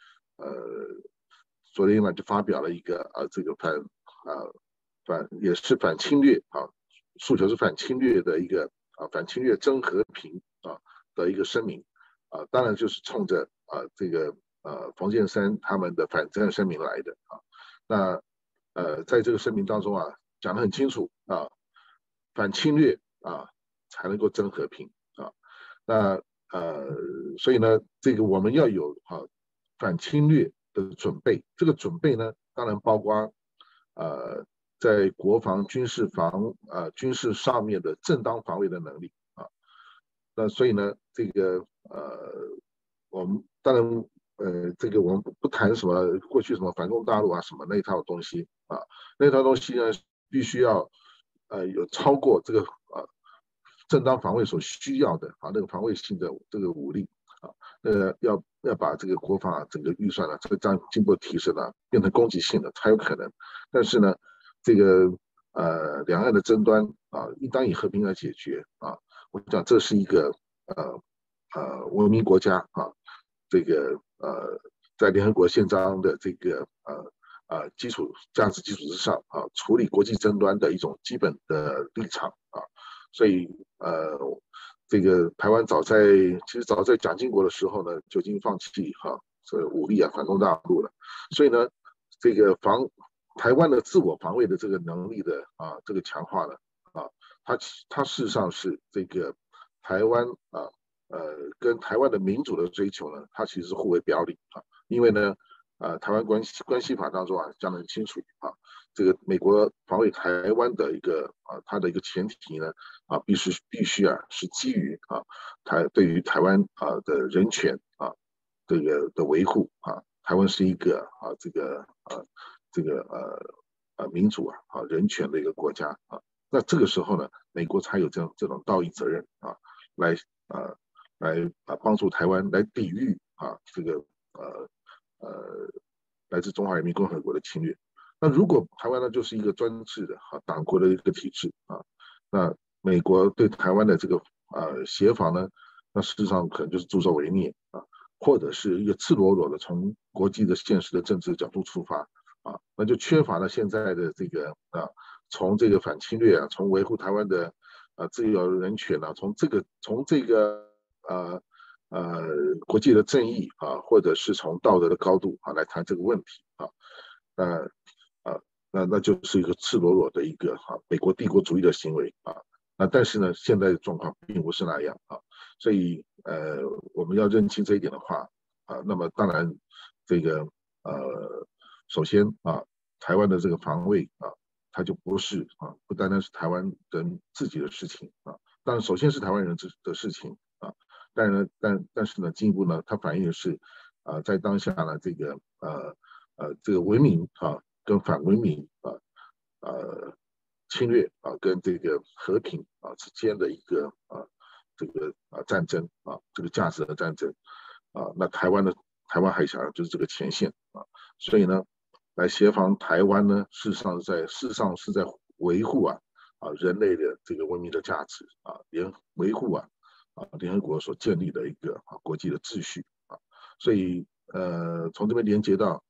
昨天呢就发表了一个这个也是反侵略诉求是反侵略的一个反侵略真和平的一个声明当然就是冲着这个冯建山他们的反战声明来的那在这个声明当中讲得很清楚反侵略才能够真和平那所以呢这个我们要有反侵略的准备，这个准备呢当然包括在国防军事上面的正当防卫的能力那所以呢这个我们当然这个我们不谈什么过去什么反攻大陆什么那一套东西那套东西呢必须要有超过这个正当防卫所需要的那个防卫性的这个武力要把这个国防整个预算这个进一步提升变成攻击性的才有可能。但是呢这个两岸的争端应当以和平来解决我讲这是一个文明国家这个在联合国宪章的这个价值基础之上处理国际争端的一种基本的立场所以这个台湾其实早在蒋经国的时候呢就已经放弃这个武力反攻大陆了。所以呢这个台湾的自我防卫的这个能力的这个强化呢它事实上是这个台湾跟台湾的民主的追求呢它其实是互为表里因为呢台湾关系法当中讲得很清楚这个美国防卫台湾的一个它的一个前提呢必须是基于对于台湾的人权这个的维护台湾是一个这个民主人权的一个国家那这个时候呢美国才有这种道义责任来帮助台湾来抵御这个来自中华人民共和国的侵略。那如果台湾呢就是一个专制的党国的一个体制那美国对台湾的这个协防呢那事实上可能就是助纣为虐啊，或者是一个赤裸裸的从国际的现实的政治角度出发啊，那就缺乏了现在的这个从这个反侵略啊，从维护台湾的自由人权啊，从这个国际的正义啊，或者是从道德的高度啊来谈这个问题啊，那就是一个赤裸裸的一个美国帝国主义的行为啊。但是呢，现在的状况并不是那样啊，所以我们要认清这一点的话那么当然这个首先台湾的这个防卫它就不是不单单是台湾人自己的事情当然首先是台湾人的事情但是呢，进一步呢，它反映的是在当下呢这个文明跟反文明侵略跟这个和平之间的一个这个战争这个价值的战争那台湾海峡就是这个前线所以呢，来协防台湾呢，事实上是在维护人类的这个文明的价值维护联合国所建立的一个国际的秩序所以从这边连接到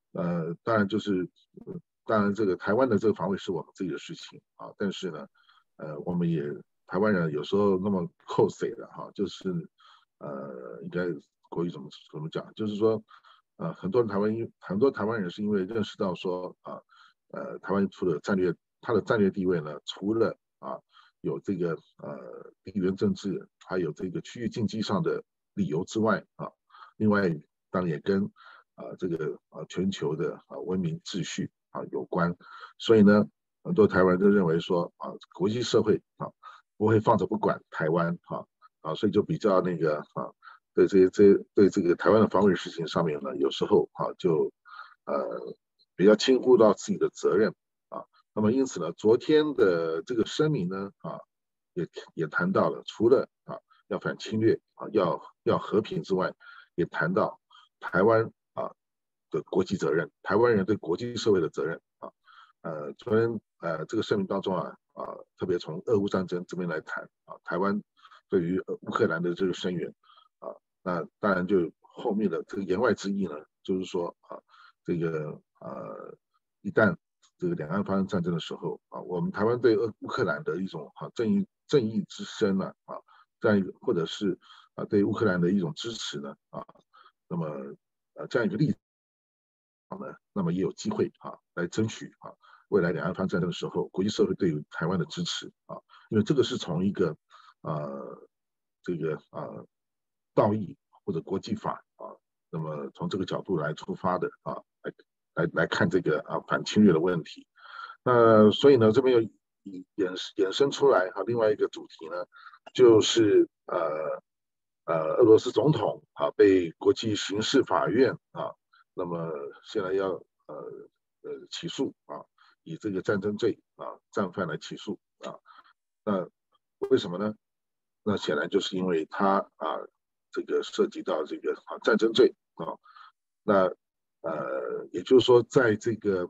当然这个台湾的这个防卫是我们自己的事情但是呢我们也台湾人有时候那么扣谁的就是应该国语怎么讲，就是说很多台湾人是因为认识到说台湾它的战略地位呢，除了有这个地缘政治还有这个区域经济上的理由之外另外当然也跟这个全球的文明秩序有关，所以呢，很多台湾人都认为说国际社会不会放着不管台湾所以就比较那个对这个台湾的防卫事情上面呢，有时候就比较轻忽到自己的责任那么因此呢，昨天的这个声明呢也谈到了，除了要反侵略要和平之外，也谈到台湾的国际责任，台湾人对国际社会的责任昨天这个声明当中特别从俄乌战争这边来谈台湾对于乌克兰的这个声援那当然就后面的这个言外之意呢，就是说这个一旦这个两岸发生战争的时候我们台湾对乌克兰的一种正义之声呢这样一个或者是对乌克兰的一种支持呢那么这样一个例子那么也有机会来争取未来两岸发生战争的时候，国际社会对于台湾的支持因为这个是从一个这个道义或者国际法那么从这个角度来出发的来看这个反侵略的问题。那所以呢，这边又衍生出来另外一个主题呢，就是俄罗斯总统被国际刑事法院那么现在要起诉以这个战争罪战犯来起诉那为什么呢？那显然就是因为他这个涉及到这个战争罪那也就是说在这个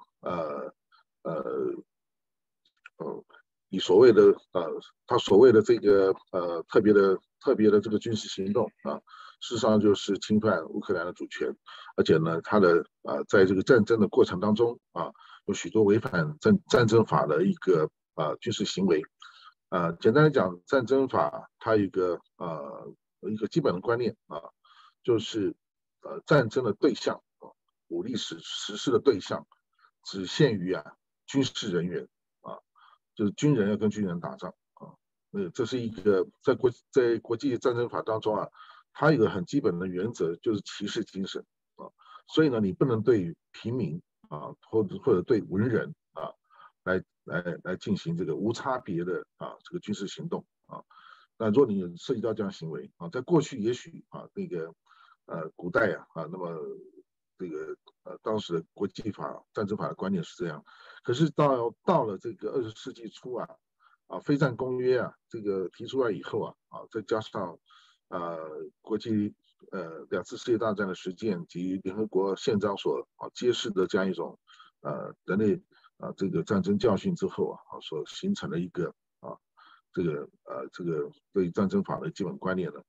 以所谓的他所谓的这个特别的这个军事行动事实上就是侵犯乌克兰的主权，而且呢他的在这个战争的过程当中有许多违反战争法的一个军事行为简单来讲，战争法它有一个基本的观念就是战争的对象武力实施的对象只限于军事人员就是军人要跟军人打仗这是一个在国际战争法当中它有一个很基本的原则，就是骑士精神所以呢，你不能对于平民或者对文人来进行这个无差别的这个军事行动那如果你涉及到这样行为在过去也许那个古代那么这个当时的国际法战争法的观念是这样，可是到了这个20世纪初非战公约这个提出来以后再加上国际2次世界大战的实践及联合国宪章所揭示的这样一种人类这个战争教训之后所形成的一个这个对战争法的基本观念呢，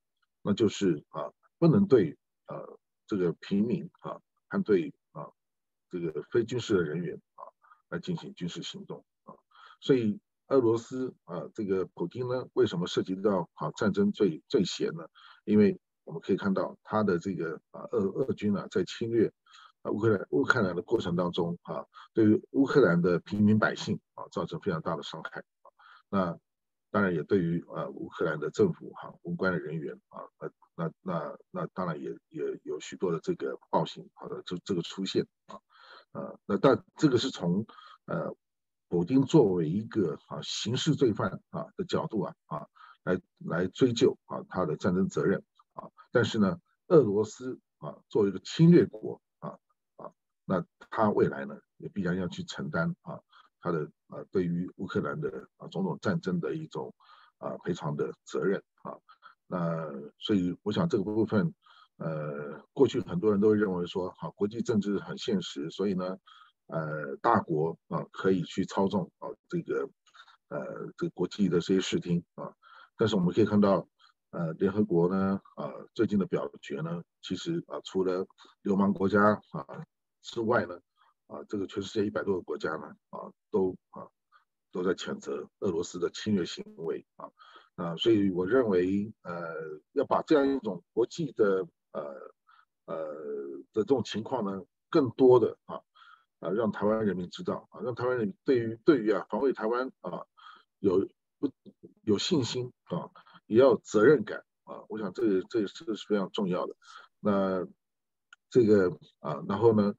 那就是不能对这个平民和对这个非军事的人员来进行军事行动所以俄罗斯这个普丁呢，为什么涉及到战争最险呢？因为我们可以看到他的这个俄军在侵略乌克兰的过程当中对于乌克兰的平民百姓造成非常大的伤害那当然也对于乌克兰的政府无关的人员那当然也有许多的这个暴行这个出现那但这个是从普丁作为一个刑事罪犯的角度来追究他的战争责任但是呢，俄罗斯作为一个侵略国那他未来呢也必然要去承担他的对于乌克兰的种种战争的一种赔偿的责任那所以我想这个部分过去很多人都会认为说国际政治很现实，所以呢大国可以去操纵这个国际的这些视听但是我们可以看到联合国呢最近的表决呢，其实除了流氓国家之外呢这个全世界100多个国家呢都在谴责俄罗斯的侵略行为所以我认为要把这样一种国际的这种情况呢，更多的让台湾人民知道让台湾人民对于防卫台湾有信心也要有责任感我想这是非常重要的。那这个然后呢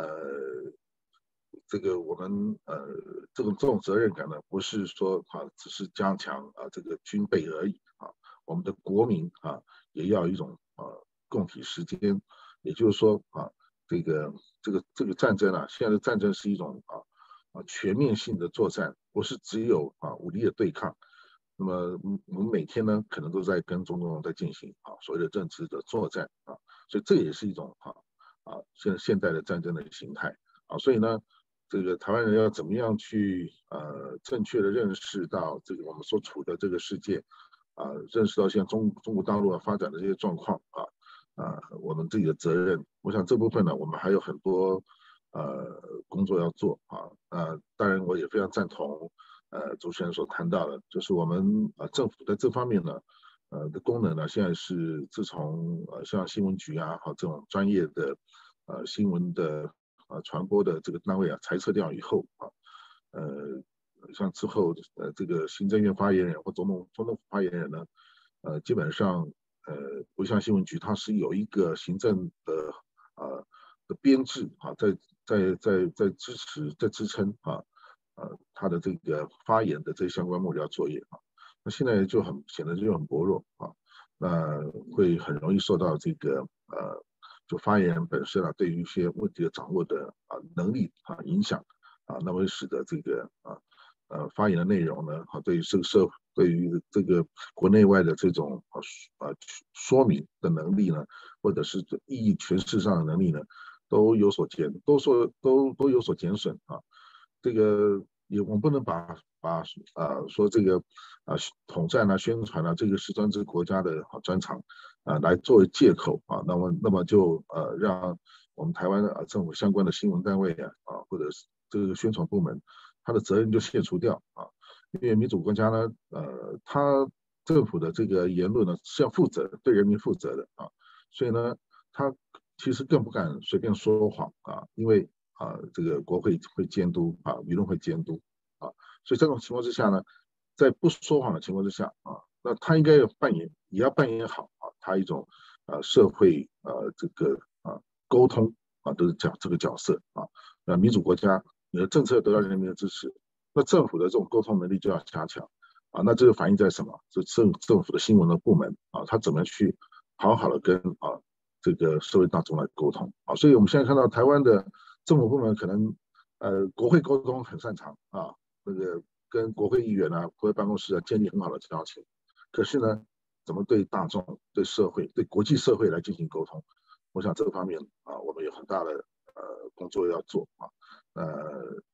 这个我们这种责任感呢，不是说只是加强这个军备而已我们的国民也要有一种共体时艰，也就是说这个战争现在的战争是一种全面性的作战，不是只有武力的对抗。那么我们每天呢，可能都在跟中共在进行所谓的政治的作战所以这也是一种现代的战争的形态所以呢，这个台湾人要怎么样去正确的认识到这个我们所处的这个世界认识到现在中国大陆发展的这些状况我们自己的责任，我想这部分呢，我们还有很多工作要做当然我也非常赞同主持人所谈到的，就是我们政府在这方面呢的功能呢，现在是自从像新闻局这种专业的新闻的传播的这个单位裁撤掉以后像之后这个行政院发言人或总统府发言人呢基本上不像新闻局，它是有一个行政的编制在支持在支撑它的这个发言的这相关幕僚作业那现在就显得就很薄弱那会很容易受到这个就发言人本身对于一些问题的掌握的能力影响那会使得这个发言的内容呢对于对于这个国内外的这种说明的能力呢，或者是意义诠释上的能力呢，都有所减损这个我们不能把说这个统战宣传这个是专制国家的专长来作为借口那么就让我们台湾政府相关的新闻单位或者是这个宣传部门，他的责任就卸除掉因为民主国家呢他政府的这个言论呢是要负责对人民负责的所以呢他其实更不敢随便说谎因为这个国会会监督舆论会监督所以这种情况之下呢，在不说谎的情况之下那他应该也要扮演好他一种社会这个沟通都是这个角色那民主国家你的政策得到人民的支持，那政府的这种沟通能力就要加强那这个反映在什么？这政府的新闻的部门他怎么去好好的跟这个社会大众来沟通所以我们现在看到台湾的政府部门可能国会沟通很擅长那个跟国会议员国会办公室建立很好的交情，可是呢怎么对大众对社会对国际社会来进行沟通，我想这个方面我们有很大的工作要做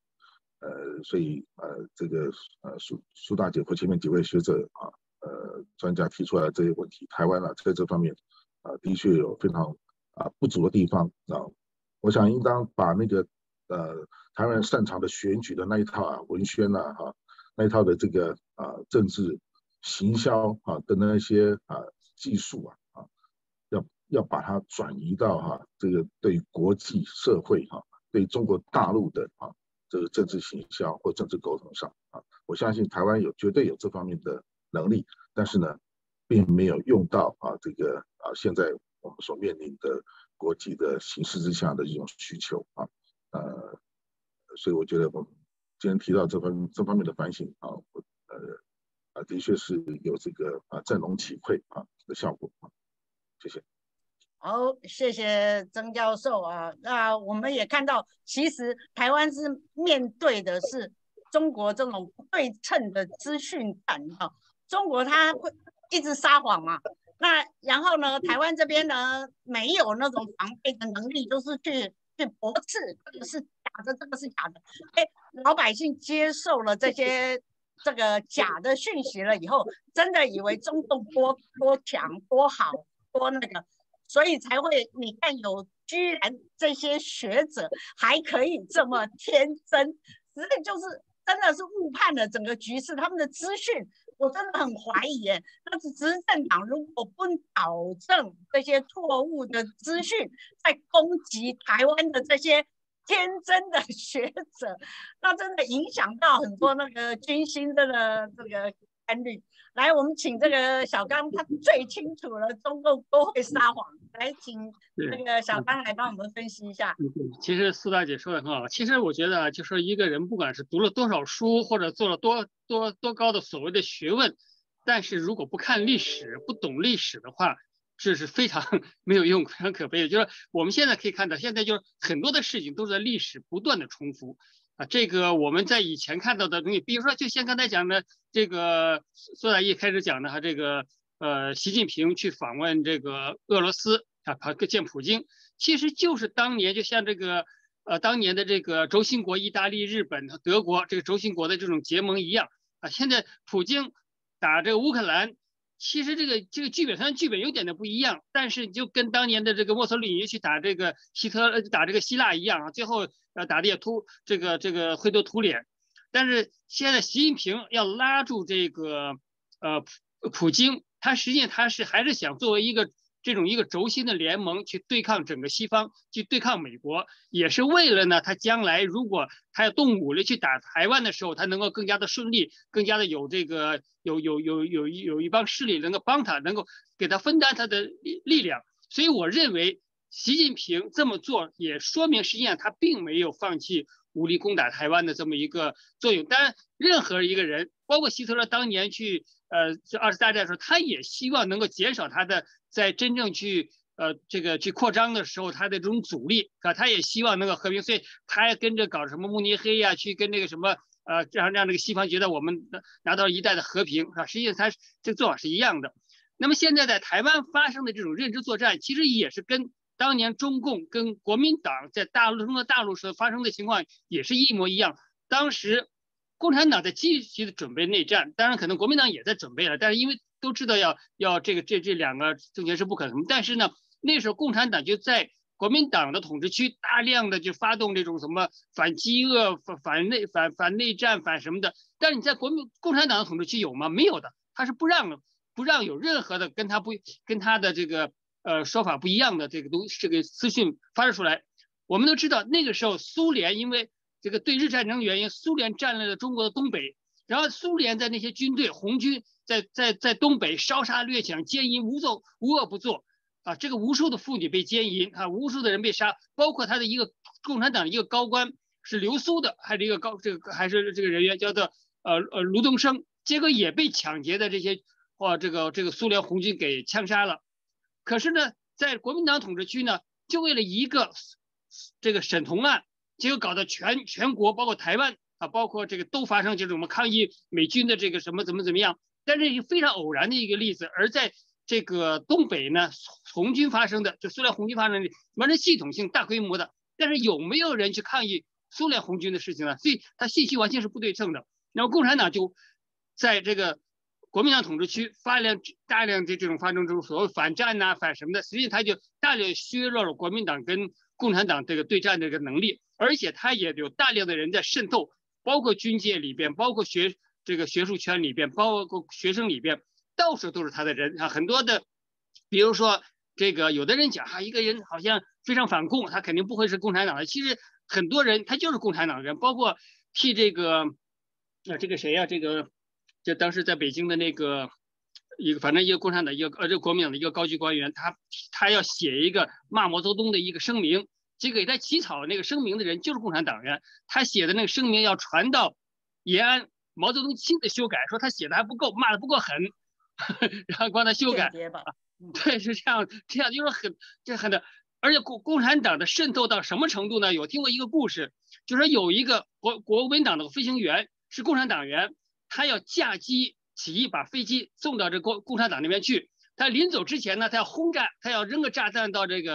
所以这个苏大姐和前面几位学者专家提出来的这些问题，台湾在这方面的确有非常不足的地方我想应当把那个台湾擅长的选举的那一套文宣那一套的这个政治行销的那些技术要把它转移到这个对国际社会对中国大陆的这个政治行销或政治沟通上我相信台湾绝对有这方面的能力，但是呢，并没有用到这个现在我们所面临的国际的形势之下的一种需求所以我觉得我们今天提到这方面的反省的确是有这个振聋起聩的效果谢谢。 好，谢谢曾教授那我们也看到，其实台湾是面对的是中国这种不对称的资讯战中国它会一直撒谎嘛，那然后呢，台湾这边呢没有那种防备的能力，就是去驳斥这个是假的，这个是假的。老百姓接受了这个假的讯息了以后，真的以为中共多强多好多那个，所以才会你看居然这些学者还可以这么天真，实在就是真的是误判了整个局势，他们的资讯。我真的很怀疑那是执政党如果不导正这些错误的资讯，在攻击台湾的这些天真的学者，那真的影响到很多那个军心的这个干预。来，我们请这个小刚，他最清楚了，中共都会撒谎。来，请这个小刚来帮我们分析一下。 其实苏大姐说的很好。其实我觉得，就说一个人不管是读了多少书，或者做了多高的所谓的学问，但是如果不看历史、不懂历史的话，这是非常没有用、非常可悲的。就是我们现在可以看到，现在就是很多的事情都是在历史不断的重复。这个我们在以前看到的东西，比如说就像刚才讲的这个苏大爷开始讲的这个习近平去访问这个俄罗斯见普京，其实就是当年就像这个当年的这个轴心国意大利、日本和德国这个轴心国的这种结盟一样现在普京打这个乌克兰，其实这个剧本虽然剧本有点的不一样，但是就跟当年的这个墨索里尼去打这个打这个希腊一样最后打的也灰头土脸。但是现在习近平要拉住这个普京，他实际上还是想作为一个轴心的联盟去对抗整个西方，去对抗美国，也是为了呢他将来如果他要动武力去打台湾的时候，他能够更加的顺利，更加的有这个有一帮势力能够帮他，能够给他分担他的力量。所以我认为习近平这么做也说明实际上他并没有放弃武力攻打台湾的这么一个作用。当然任何一个人包括希特勒当年去二次大战的时候，他也希望能够减少他的在真正去去扩张的时候他的这种阻力他也希望能够和平，所以他也跟着搞什么慕尼黑去跟那个什么让这个西方觉得我们拿到一代的和平实际上他这个做法是一样的。那么现在在台湾发生的这种认知作战，其实也是跟当年中共跟国民党在中国大陆时候发生的情况也是一模一样。当时共产党在积极的准备内战，当然可能国民党也在准备了，但是因为都知道要这两个政权是不可能，但是呢那时候共产党就在国民党的统治区大量的就发动这种什么反饥饿、反内战、反什么的。但是你在共产党的统治区有吗？没有的，他是不让有任何的跟他的这个说法不一样的这个资讯发射出来。我们都知道那个时候苏联因为这个对日战争原因，苏联占领了中国的东北，然后苏联在那些军队红军在东北烧杀掠抢、奸淫无恶不作这个无数的妇女被奸淫无数的人被杀，包括他的一个共产党的一个高官是留苏的，还是这个人员叫做卢东升，结果也被抢劫的这些这个苏联红军给枪杀了。可是呢在国民党统治区呢，就为了一个这个沈同案，结果搞得全国包括台湾包括这个都发生这种抗议美军的这个什么怎么样。但是是非常偶然的一个例子。而在这个东北呢，红军发生的就苏联红军发生的完全系统性大规模的，但是有没有人去抗议苏联红军的事情呢？所以它信息完全是不对称的。然后共产党就在这个国民党统治区大量的这种发动这种所谓反战呐、反什么的，实际他就大量削弱了国民党跟共产党这个对战的这个能力，而且他也有大量的人在渗透，包括军界里边，包括学术圈里边，包括学生里边，到处都是他的人啊，很多的，比如说这个有的人讲一个人好像非常反共，他肯定不会是共产党的，其实很多人他就是共产党人，包括替这个谁呀、就当时在北京的那个反正一个共产党这个国民党的一个高级官员，他要写一个骂毛泽东的一个声明，结果给他起草那个声明的人就是共产党员，他写的那个声明要传到延安，毛泽东亲自修改，说他写的还不够，骂的不够狠，然后帮他修改。对，是这样就是很的，而且共产党的渗透到什么程度呢？有听过一个故事，就是说有一个国民党的飞行员是共产党员，他要驾机起义，把飞机送到这共产党那边去。他临走之前呢，他要轰炸，他要扔个炸弹到南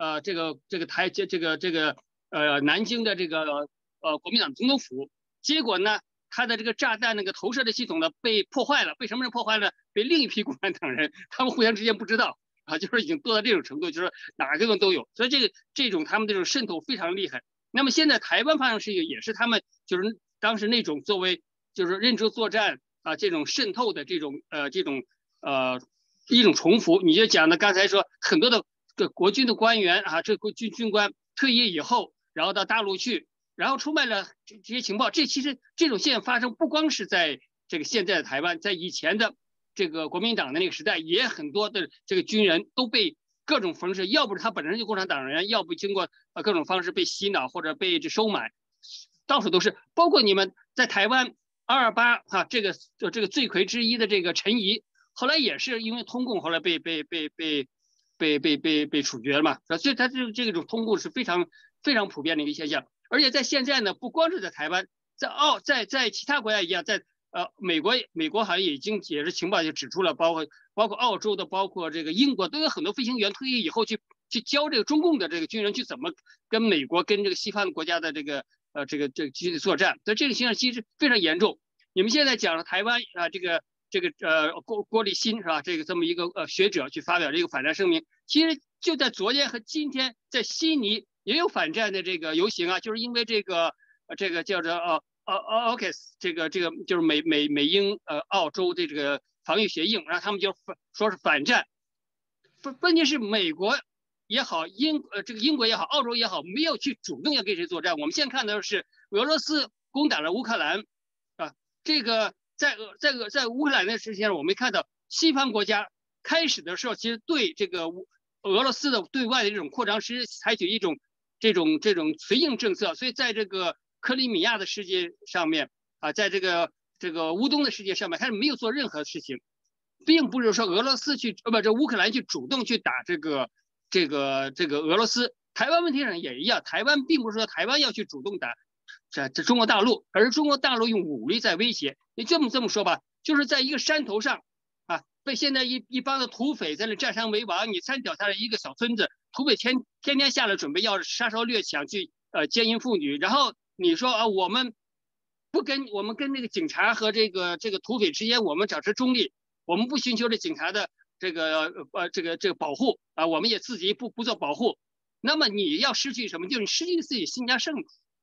京的国民党总统府。结果呢，他的这个炸弹那个投射的系统呢被破坏了，被什么人破坏了？被另一批共产党人，他们互相之间不知道啊，就是已经做到这种程度，就是哪个都有。所以这种他们这种渗透非常厉害。那么现在台湾发生事情也是他们就是当时那种作为就是认知作战啊这种渗透的一种重复。你就讲的刚才说很多的国军的官员啊，这军官退役以后，然后到大陆去，然后出卖了这些情报。其实这种现象发生不光是在这个现在的台湾，在以前的这个国民党的那个时代，也很多的这个军人都被各种方式，要不是他本身就共产党人，要不经过各种方式被洗脑或者被收买，到处都是。包括你们在台湾228哈，这个罪魁之一的这个陈仪，后来也是因为通共，后来被处决了嘛。所以他这种通共是非常非常普遍的一个现象。而且在现在呢，不光是在台湾，在其他国家一样，在美国好像也是情报就指出了，包括澳洲的，包括这个英国都有很多飞行员退役以后去教这个中共的这个军人去怎么跟美国跟这个西方国家的这个集体作战。所以这个现象其实非常严重。你们现在讲了台湾啊，郭立新是吧？这么一个学者去发表这个反战声明，其实就在昨天和今天在悉尼也有反战的这个游行啊，就是因为这个叫做AUKUS 这个就是美英澳洲的这个防御协议，然后他们就说是反战。关键是美国也好，英国也好，澳洲也好，没有去主动要跟谁作战。我们现在看到的是俄罗斯攻打了乌克兰啊，这个在乌克兰的事情上，我们看到西方国家开始的时候，其实对这个俄罗斯的对外的这种扩张是采取一种这种绥靖政策，所以在这个克里米亚的世界上面啊，在这个乌东的世界上面，他是没有做任何事情，并不是说俄罗斯乌克兰去主动去打这个俄罗斯。台湾问题上也一样，台湾并不是说台湾要去主动打这中国大陆，而是中国大陆用武力在威胁。你这么说吧，就是在一个山头上啊，被现在一帮的土匪在那占山为王，你山脚下的一个小村子，土匪天天下来准备要杀烧掠抢去奸淫妇女，然后你说啊，我们跟那个警察和这个土匪之间，我们保持中立，我们不寻求这警察的这个保护啊，我们也自己不做保护。那么你要失去什么？就是你失去自己身家性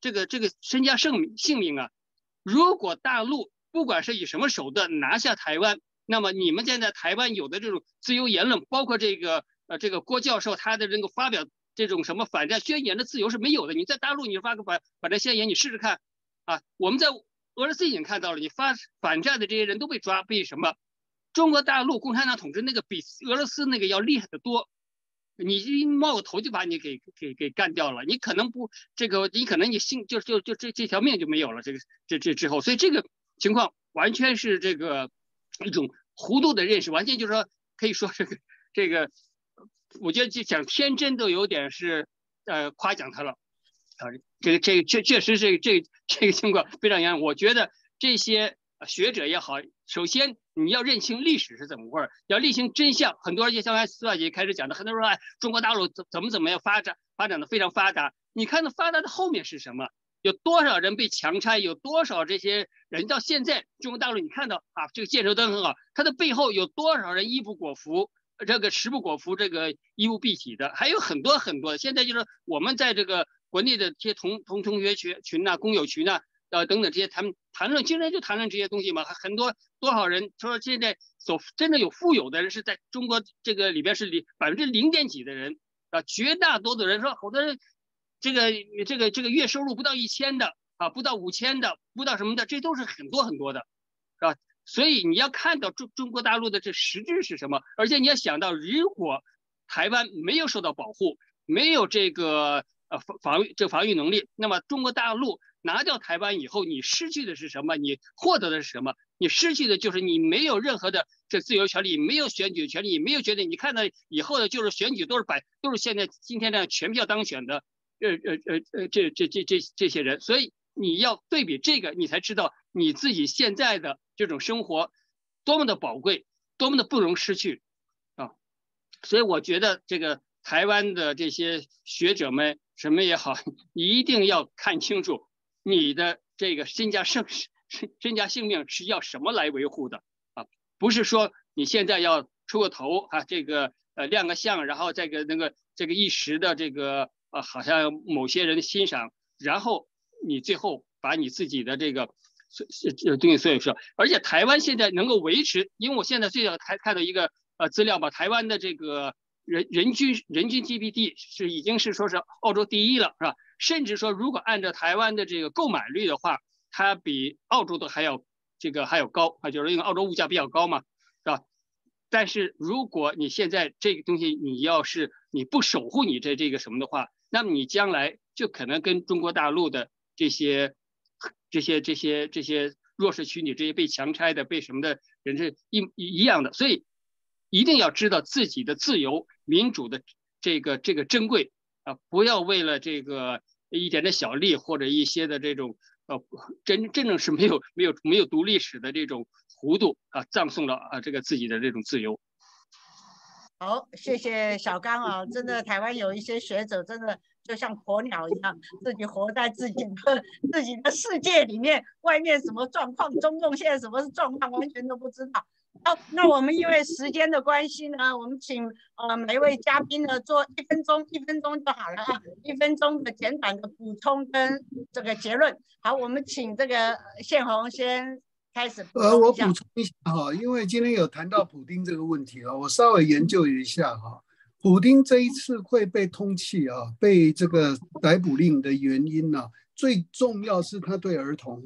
命啊！如果大陆不管是以什么手段拿下台湾，那么你们现在台湾有的这种自由言论，包括这个郭教授他的这个发表这种什么反战宣言的自由是没有的。你在大陆你发个反战宣言，你试试看啊！我们在俄罗斯已经看到了，你发反战的这些人都被抓，被什么？中国大陆共产党统治那个比俄罗斯那个要厉害得多。你一冒个头就把你给干掉了，你可能你这条命就没有了。这之后，所以这个情况完全是这个一种糊涂的认识，完全就是说可以说这个，我觉得就讲天真都有点是夸奖他了啊。确实是这个情况非常严重。我觉得这些学者也好，首先你要认清历史是怎么回事，要理清真相。很多人就像司马姐开始讲的，很多人说中国大陆怎么样发展的非常发达。你看到发达的后面是什么？ 有多少人被强拆，有多少这些人到现在中国大陆你看到啊，这个建设都很好，它的背后有多少人衣不裹服，这个食不裹服，这个衣不蔽体的，还有很多很多。现在就是我们在这个国内的这些同学群呐、工友群呐、等等这些谈论，经常就谈论这些东西嘛。很多多少人说现在真的有富有的人是在中国这个里边是0%几的人啊，绝大多数人说好多人这个月收入不到1000的啊，不到5000的，不到什么的，这都是很多很多的，是吧？所以你要看到中国大陆的这实质是什么，而且你要想到，如果台湾没有受到保护，没有这个防御能力，那么中国大陆拿掉台湾以后，你失去的是什么？你获得的是什么？你失去的就是你没有任何的这自由权利，没有选举权利，没有决定。你看到以后的就是选举都是今天这样全票当选的，这些人，所以你要对比这个，你才知道你自己现在的这种生活多么的宝贵，多么的不容失去啊！所以我觉得这个台湾的这些学者们什么也好，你一定要看清楚你的这个身家性命是要什么来维护的啊！不是说你现在要出个头啊，这个亮个相，然后这个一时的这个好像某些人欣赏，然后你最后把你自己的这个东西所以说，而且台湾现在能够维持，因为我现在最早看到一个资料吧，台湾的这个人均 GDP 已经是说是澳洲第1了，是吧？甚至说如果按照台湾的这个购买率的话，它比澳洲的还要高啊，就是因为澳洲物价比较高嘛，是吧？但是如果你现在这个东西你不守护你这个什么的话，那么你将来就可能跟中国大陆的这些弱势群体，这些被强拆的、被什么的人是一样的，所以一定要知道自己的自由民主的这个珍贵啊，不要为了这个一点的小利或者一些的这种真正是没有读历史的这种糊涂啊，葬送了这个自己的这种自由。 好，谢谢小刚啊，真的台湾有一些学者真的就像鸵鸟一样，自己活在自己的世界里面，外面什么状况，中共现在什么状况完全都不知道。好，那我们因为时间的关系呢，我们请每一位嘉宾呢做1分钟就好了啊，1分钟的简短的补充跟这个结论。好，我们请这个宪宏先开始。 我补充一下哈，因为今天有谈到普丁这个问题啊，我稍微研究一下哈，普丁这一次会被通缉啊，被这个逮捕令的原因呢，最重要是他对儿童，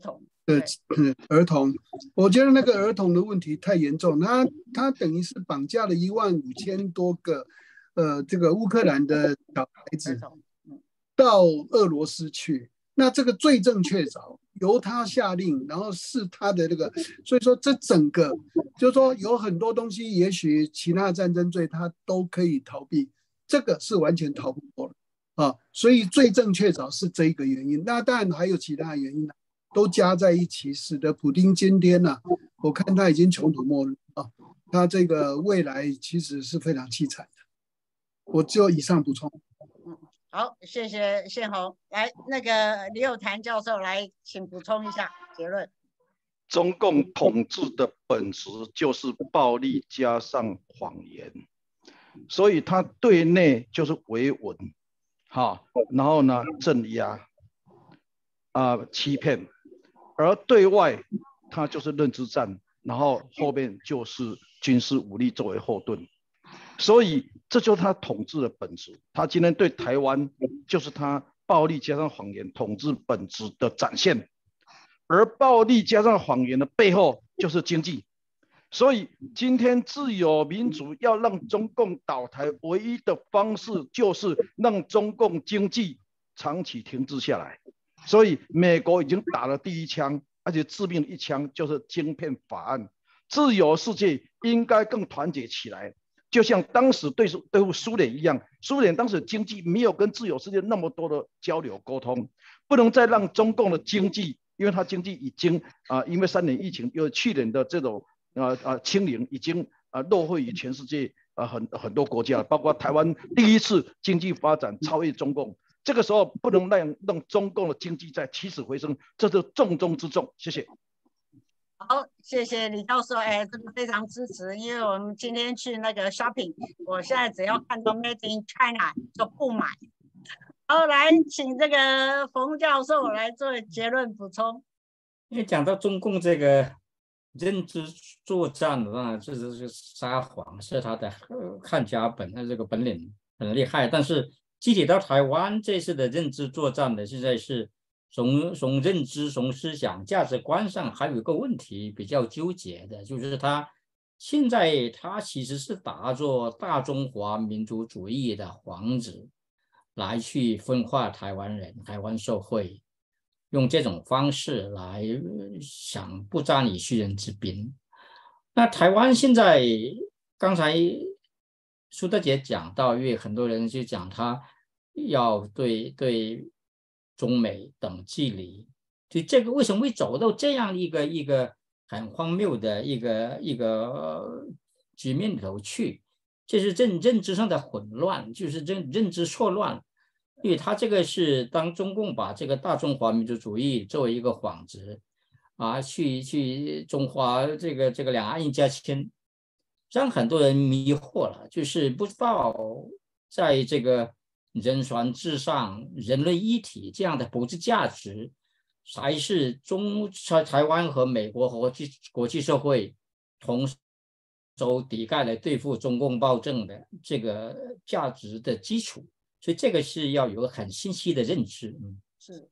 我觉得那个儿童的问题太严重，他等于是绑架了15000多个这个乌克兰的小孩子到俄罗斯去，那这个罪证确凿，由他下令，然后是他的这个，所以说这整个就是说有很多东西，也许其他战争罪他都可以逃避，这个是完全逃不过了啊，所以罪证确凿是这一个原因。那当然还有其他原因都加在一起，使得普丁今天呢，我看他已经穷途末路啊，他这个未来其实是非常凄惨的。我就以上补充。 好，谢谢宪宏。来，那个李有谭教授来，请补充一下结论。 中共统治的本质就是暴力加上谎言，所以他对内就是维稳，然后呢镇压，欺骗，而对外他就是认知战，然后后面就是军事武力作为后盾。所以这就是他统治的本质，他今天对台湾就是他暴力加上谎言统治本质的展现，而暴力加上谎言的背后就是经济。所以今天自由民主要让中共倒台，唯一的方式就是让中共经济长期停滞下来。所以美国已经打了第1枪，而且致命的一枪就是晶片法案。自由世界应该更团结起来，就像当时对付苏联一样，苏联当时经济没有跟自由世界那么多的交流沟通，不能再让中共的经济，因为它经济已经因为3年疫情，又去年的这种清零，已经落后于全世界很多国家，包括台湾第一次经济发展超越中共， 这个时候不能让中共的经济再起死回生，这是重中之重。谢谢。 好，谢谢李教授，哎，这个非常支持，因为我们今天去那个 shopping， 我现在只要看到 Made in China 就不买。好，来请这个冯教授来做结论补充。 因为讲到中共这个认知作战的话，这是撒谎，是他的看家本，他这个本领很厉害。但是具体到台湾这次的认知作战呢，现在是从认知、从思想、价值观上，还有一个问题比较纠结的，就是他现在他其实是打着大中华民族主义的幌子来去分化台湾人、台湾社会。用这种方式来想不战以屈人之兵。那台湾现在刚才苏德姐讲到，因为很多人就讲他要对中美等距离，就这个为什么会走到这样一个很荒谬的一个局面里头去？这是认知上的混乱，就是认知错乱。因为他这个是当中共把这个大中华民族主义作为一个幌子啊，去中华这个两岸一家亲，让很多人迷惑了，就是不知道在这个人权至上、人类一体这样的普世价值，才是台湾和美国和国际社会同舟抵盖来对付中共暴政的这个价值的基础。所以这个是要有个很清晰的认知。 是。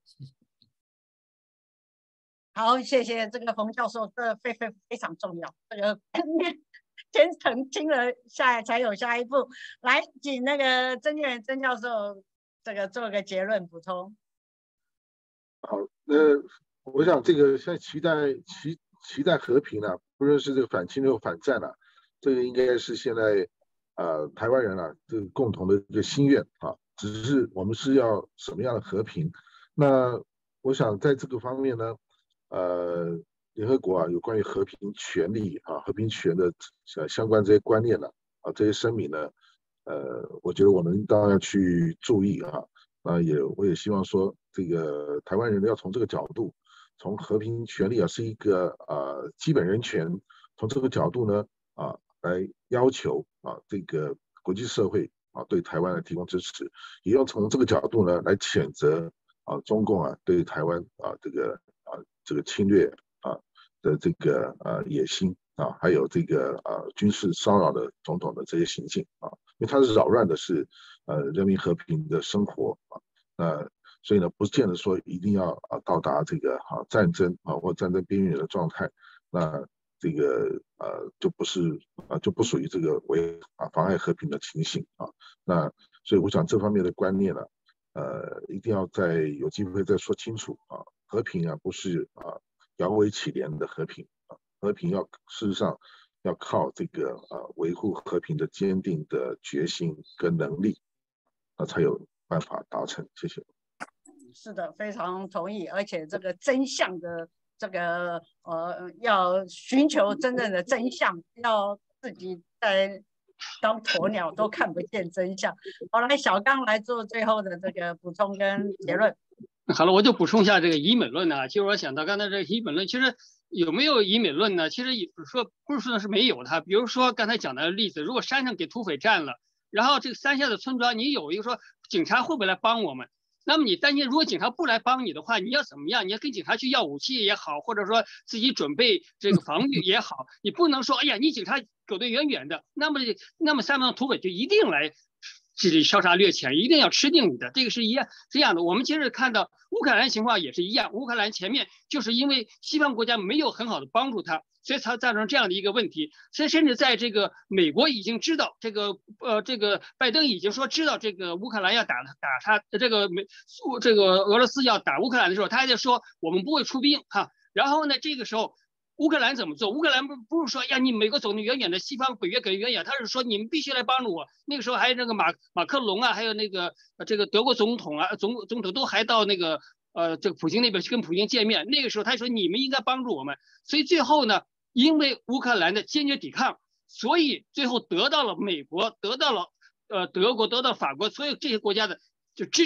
好，谢谢这个冯教授，这非常重要。这个先澄清了才有下一步。来，请那个曾建元曾教授这个做个结论补充。 好，我想这个现在期待和平啊，不论是这个反侵略反战啊，这个应该是现在台湾人啊这个共同的一个心愿啊。只是我们是要什么样的和平？那我想在这个方面呢，联合国啊有关于和平权利啊、和平权的相关这些观念呢这些声明呢，我觉得我们当然要去注意啊。我也希望说，这个台湾人要从这个角度，从和平权利啊是一个基本人权，从这个角度呢来要求这个国际社会对台湾来提供支持，也要从这个角度呢来谴责中共对台湾这个侵略的这个野心还有这个军事骚扰的种种的这些行径因为它是扰乱的是人民和平的生活所以呢不见得说一定要到达这个战争或战争边缘的状态，那这个就不属于这个妨碍和平的情形那所以我想这方面的观念呢一定要有机会再说清楚和平不是摇尾乞怜的和平和平事实上要靠这个维护和平的坚定的决心跟能力，那才有办法达成。谢谢。 是的，非常同意，而且这个真相的这个要寻求真正的真相，要自己在当鸵鸟都看不见真相。好，来小刚来做最后的这个补充跟结论。 好了，我就补充一下这个以美论呢。其实我想到刚才这个以美论，其实有没有以美论呢？其实不是说是没有它。比如说刚才讲的例子，如果山上给土匪占了，然后这个山下的村庄，你有一个说警察会不会来帮我们？那么你担心，如果警察不来帮你的话，你要怎么样？你要跟警察去要武器也好，或者说自己准备这个防御也好，你不能说，哎呀，你警察走得远远的，那么山上的土匪就一定来这里烧杀掠抢，一定要吃定你的，这个是一样这样的。我们其实看到乌克兰情况也是一样，乌克兰前面就是因为西方国家没有很好的帮助他，所以才造成这样的一个问题。所以甚至在这个美国已经知道这个拜登已经说知道这个乌克兰要打他这个俄罗斯要打乌克兰的时候，他还在说我们不会出兵哈。然后呢，这个时候乌克兰怎么做？乌克兰不是说呀，你美国走得远远的，西方北约给远远，他是说你们必须来帮助我。那个时候还有那个马克龙还有那个这个德国总统总统都还到那个这个普京那边去跟普京见面。那个时候他说你们应该帮助我们。所以最后呢，因为乌克兰的坚决抵抗，所以最后得到了美国，得到了德国，得到法国，所有这些国家的就支持，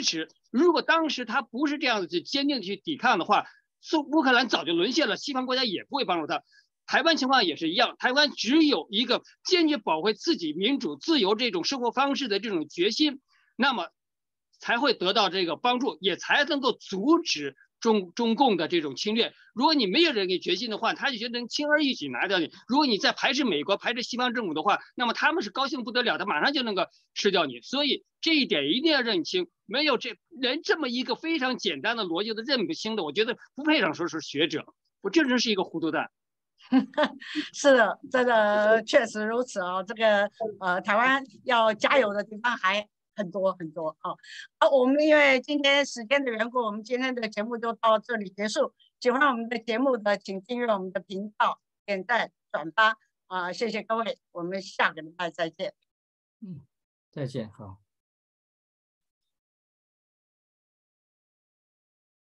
如果当时他不是这样子去坚定的去抵抗的话，乌克兰早就沦陷了，西方国家也不会帮助他。台湾情况也是一样，台湾只有一个坚决保卫自己民主自由这种生活方式的这种决心，那么才会得到这个帮助，也才能够阻止中共的这种侵略。如果你没有这个决心的话，他就觉得能轻而易举拿掉你。如果你再排斥美国、排斥西方政府的话，那么他们是高兴不得了，他马上就能够吃掉你。所以这一点一定要认清，没有连这么一个非常简单的逻辑都认不清的，我觉得不配上说是学者，我这真是一个糊涂蛋。 是的，这个确实如此哦。这个台湾要加油的地方还很多很多哦。好，我们因为今天时间的缘故，我们今天的节目就到这里结束。喜欢我们的节目的，请订阅我们的频道，点赞转发啊！谢谢各位，我们下个礼拜再见。 再见，好。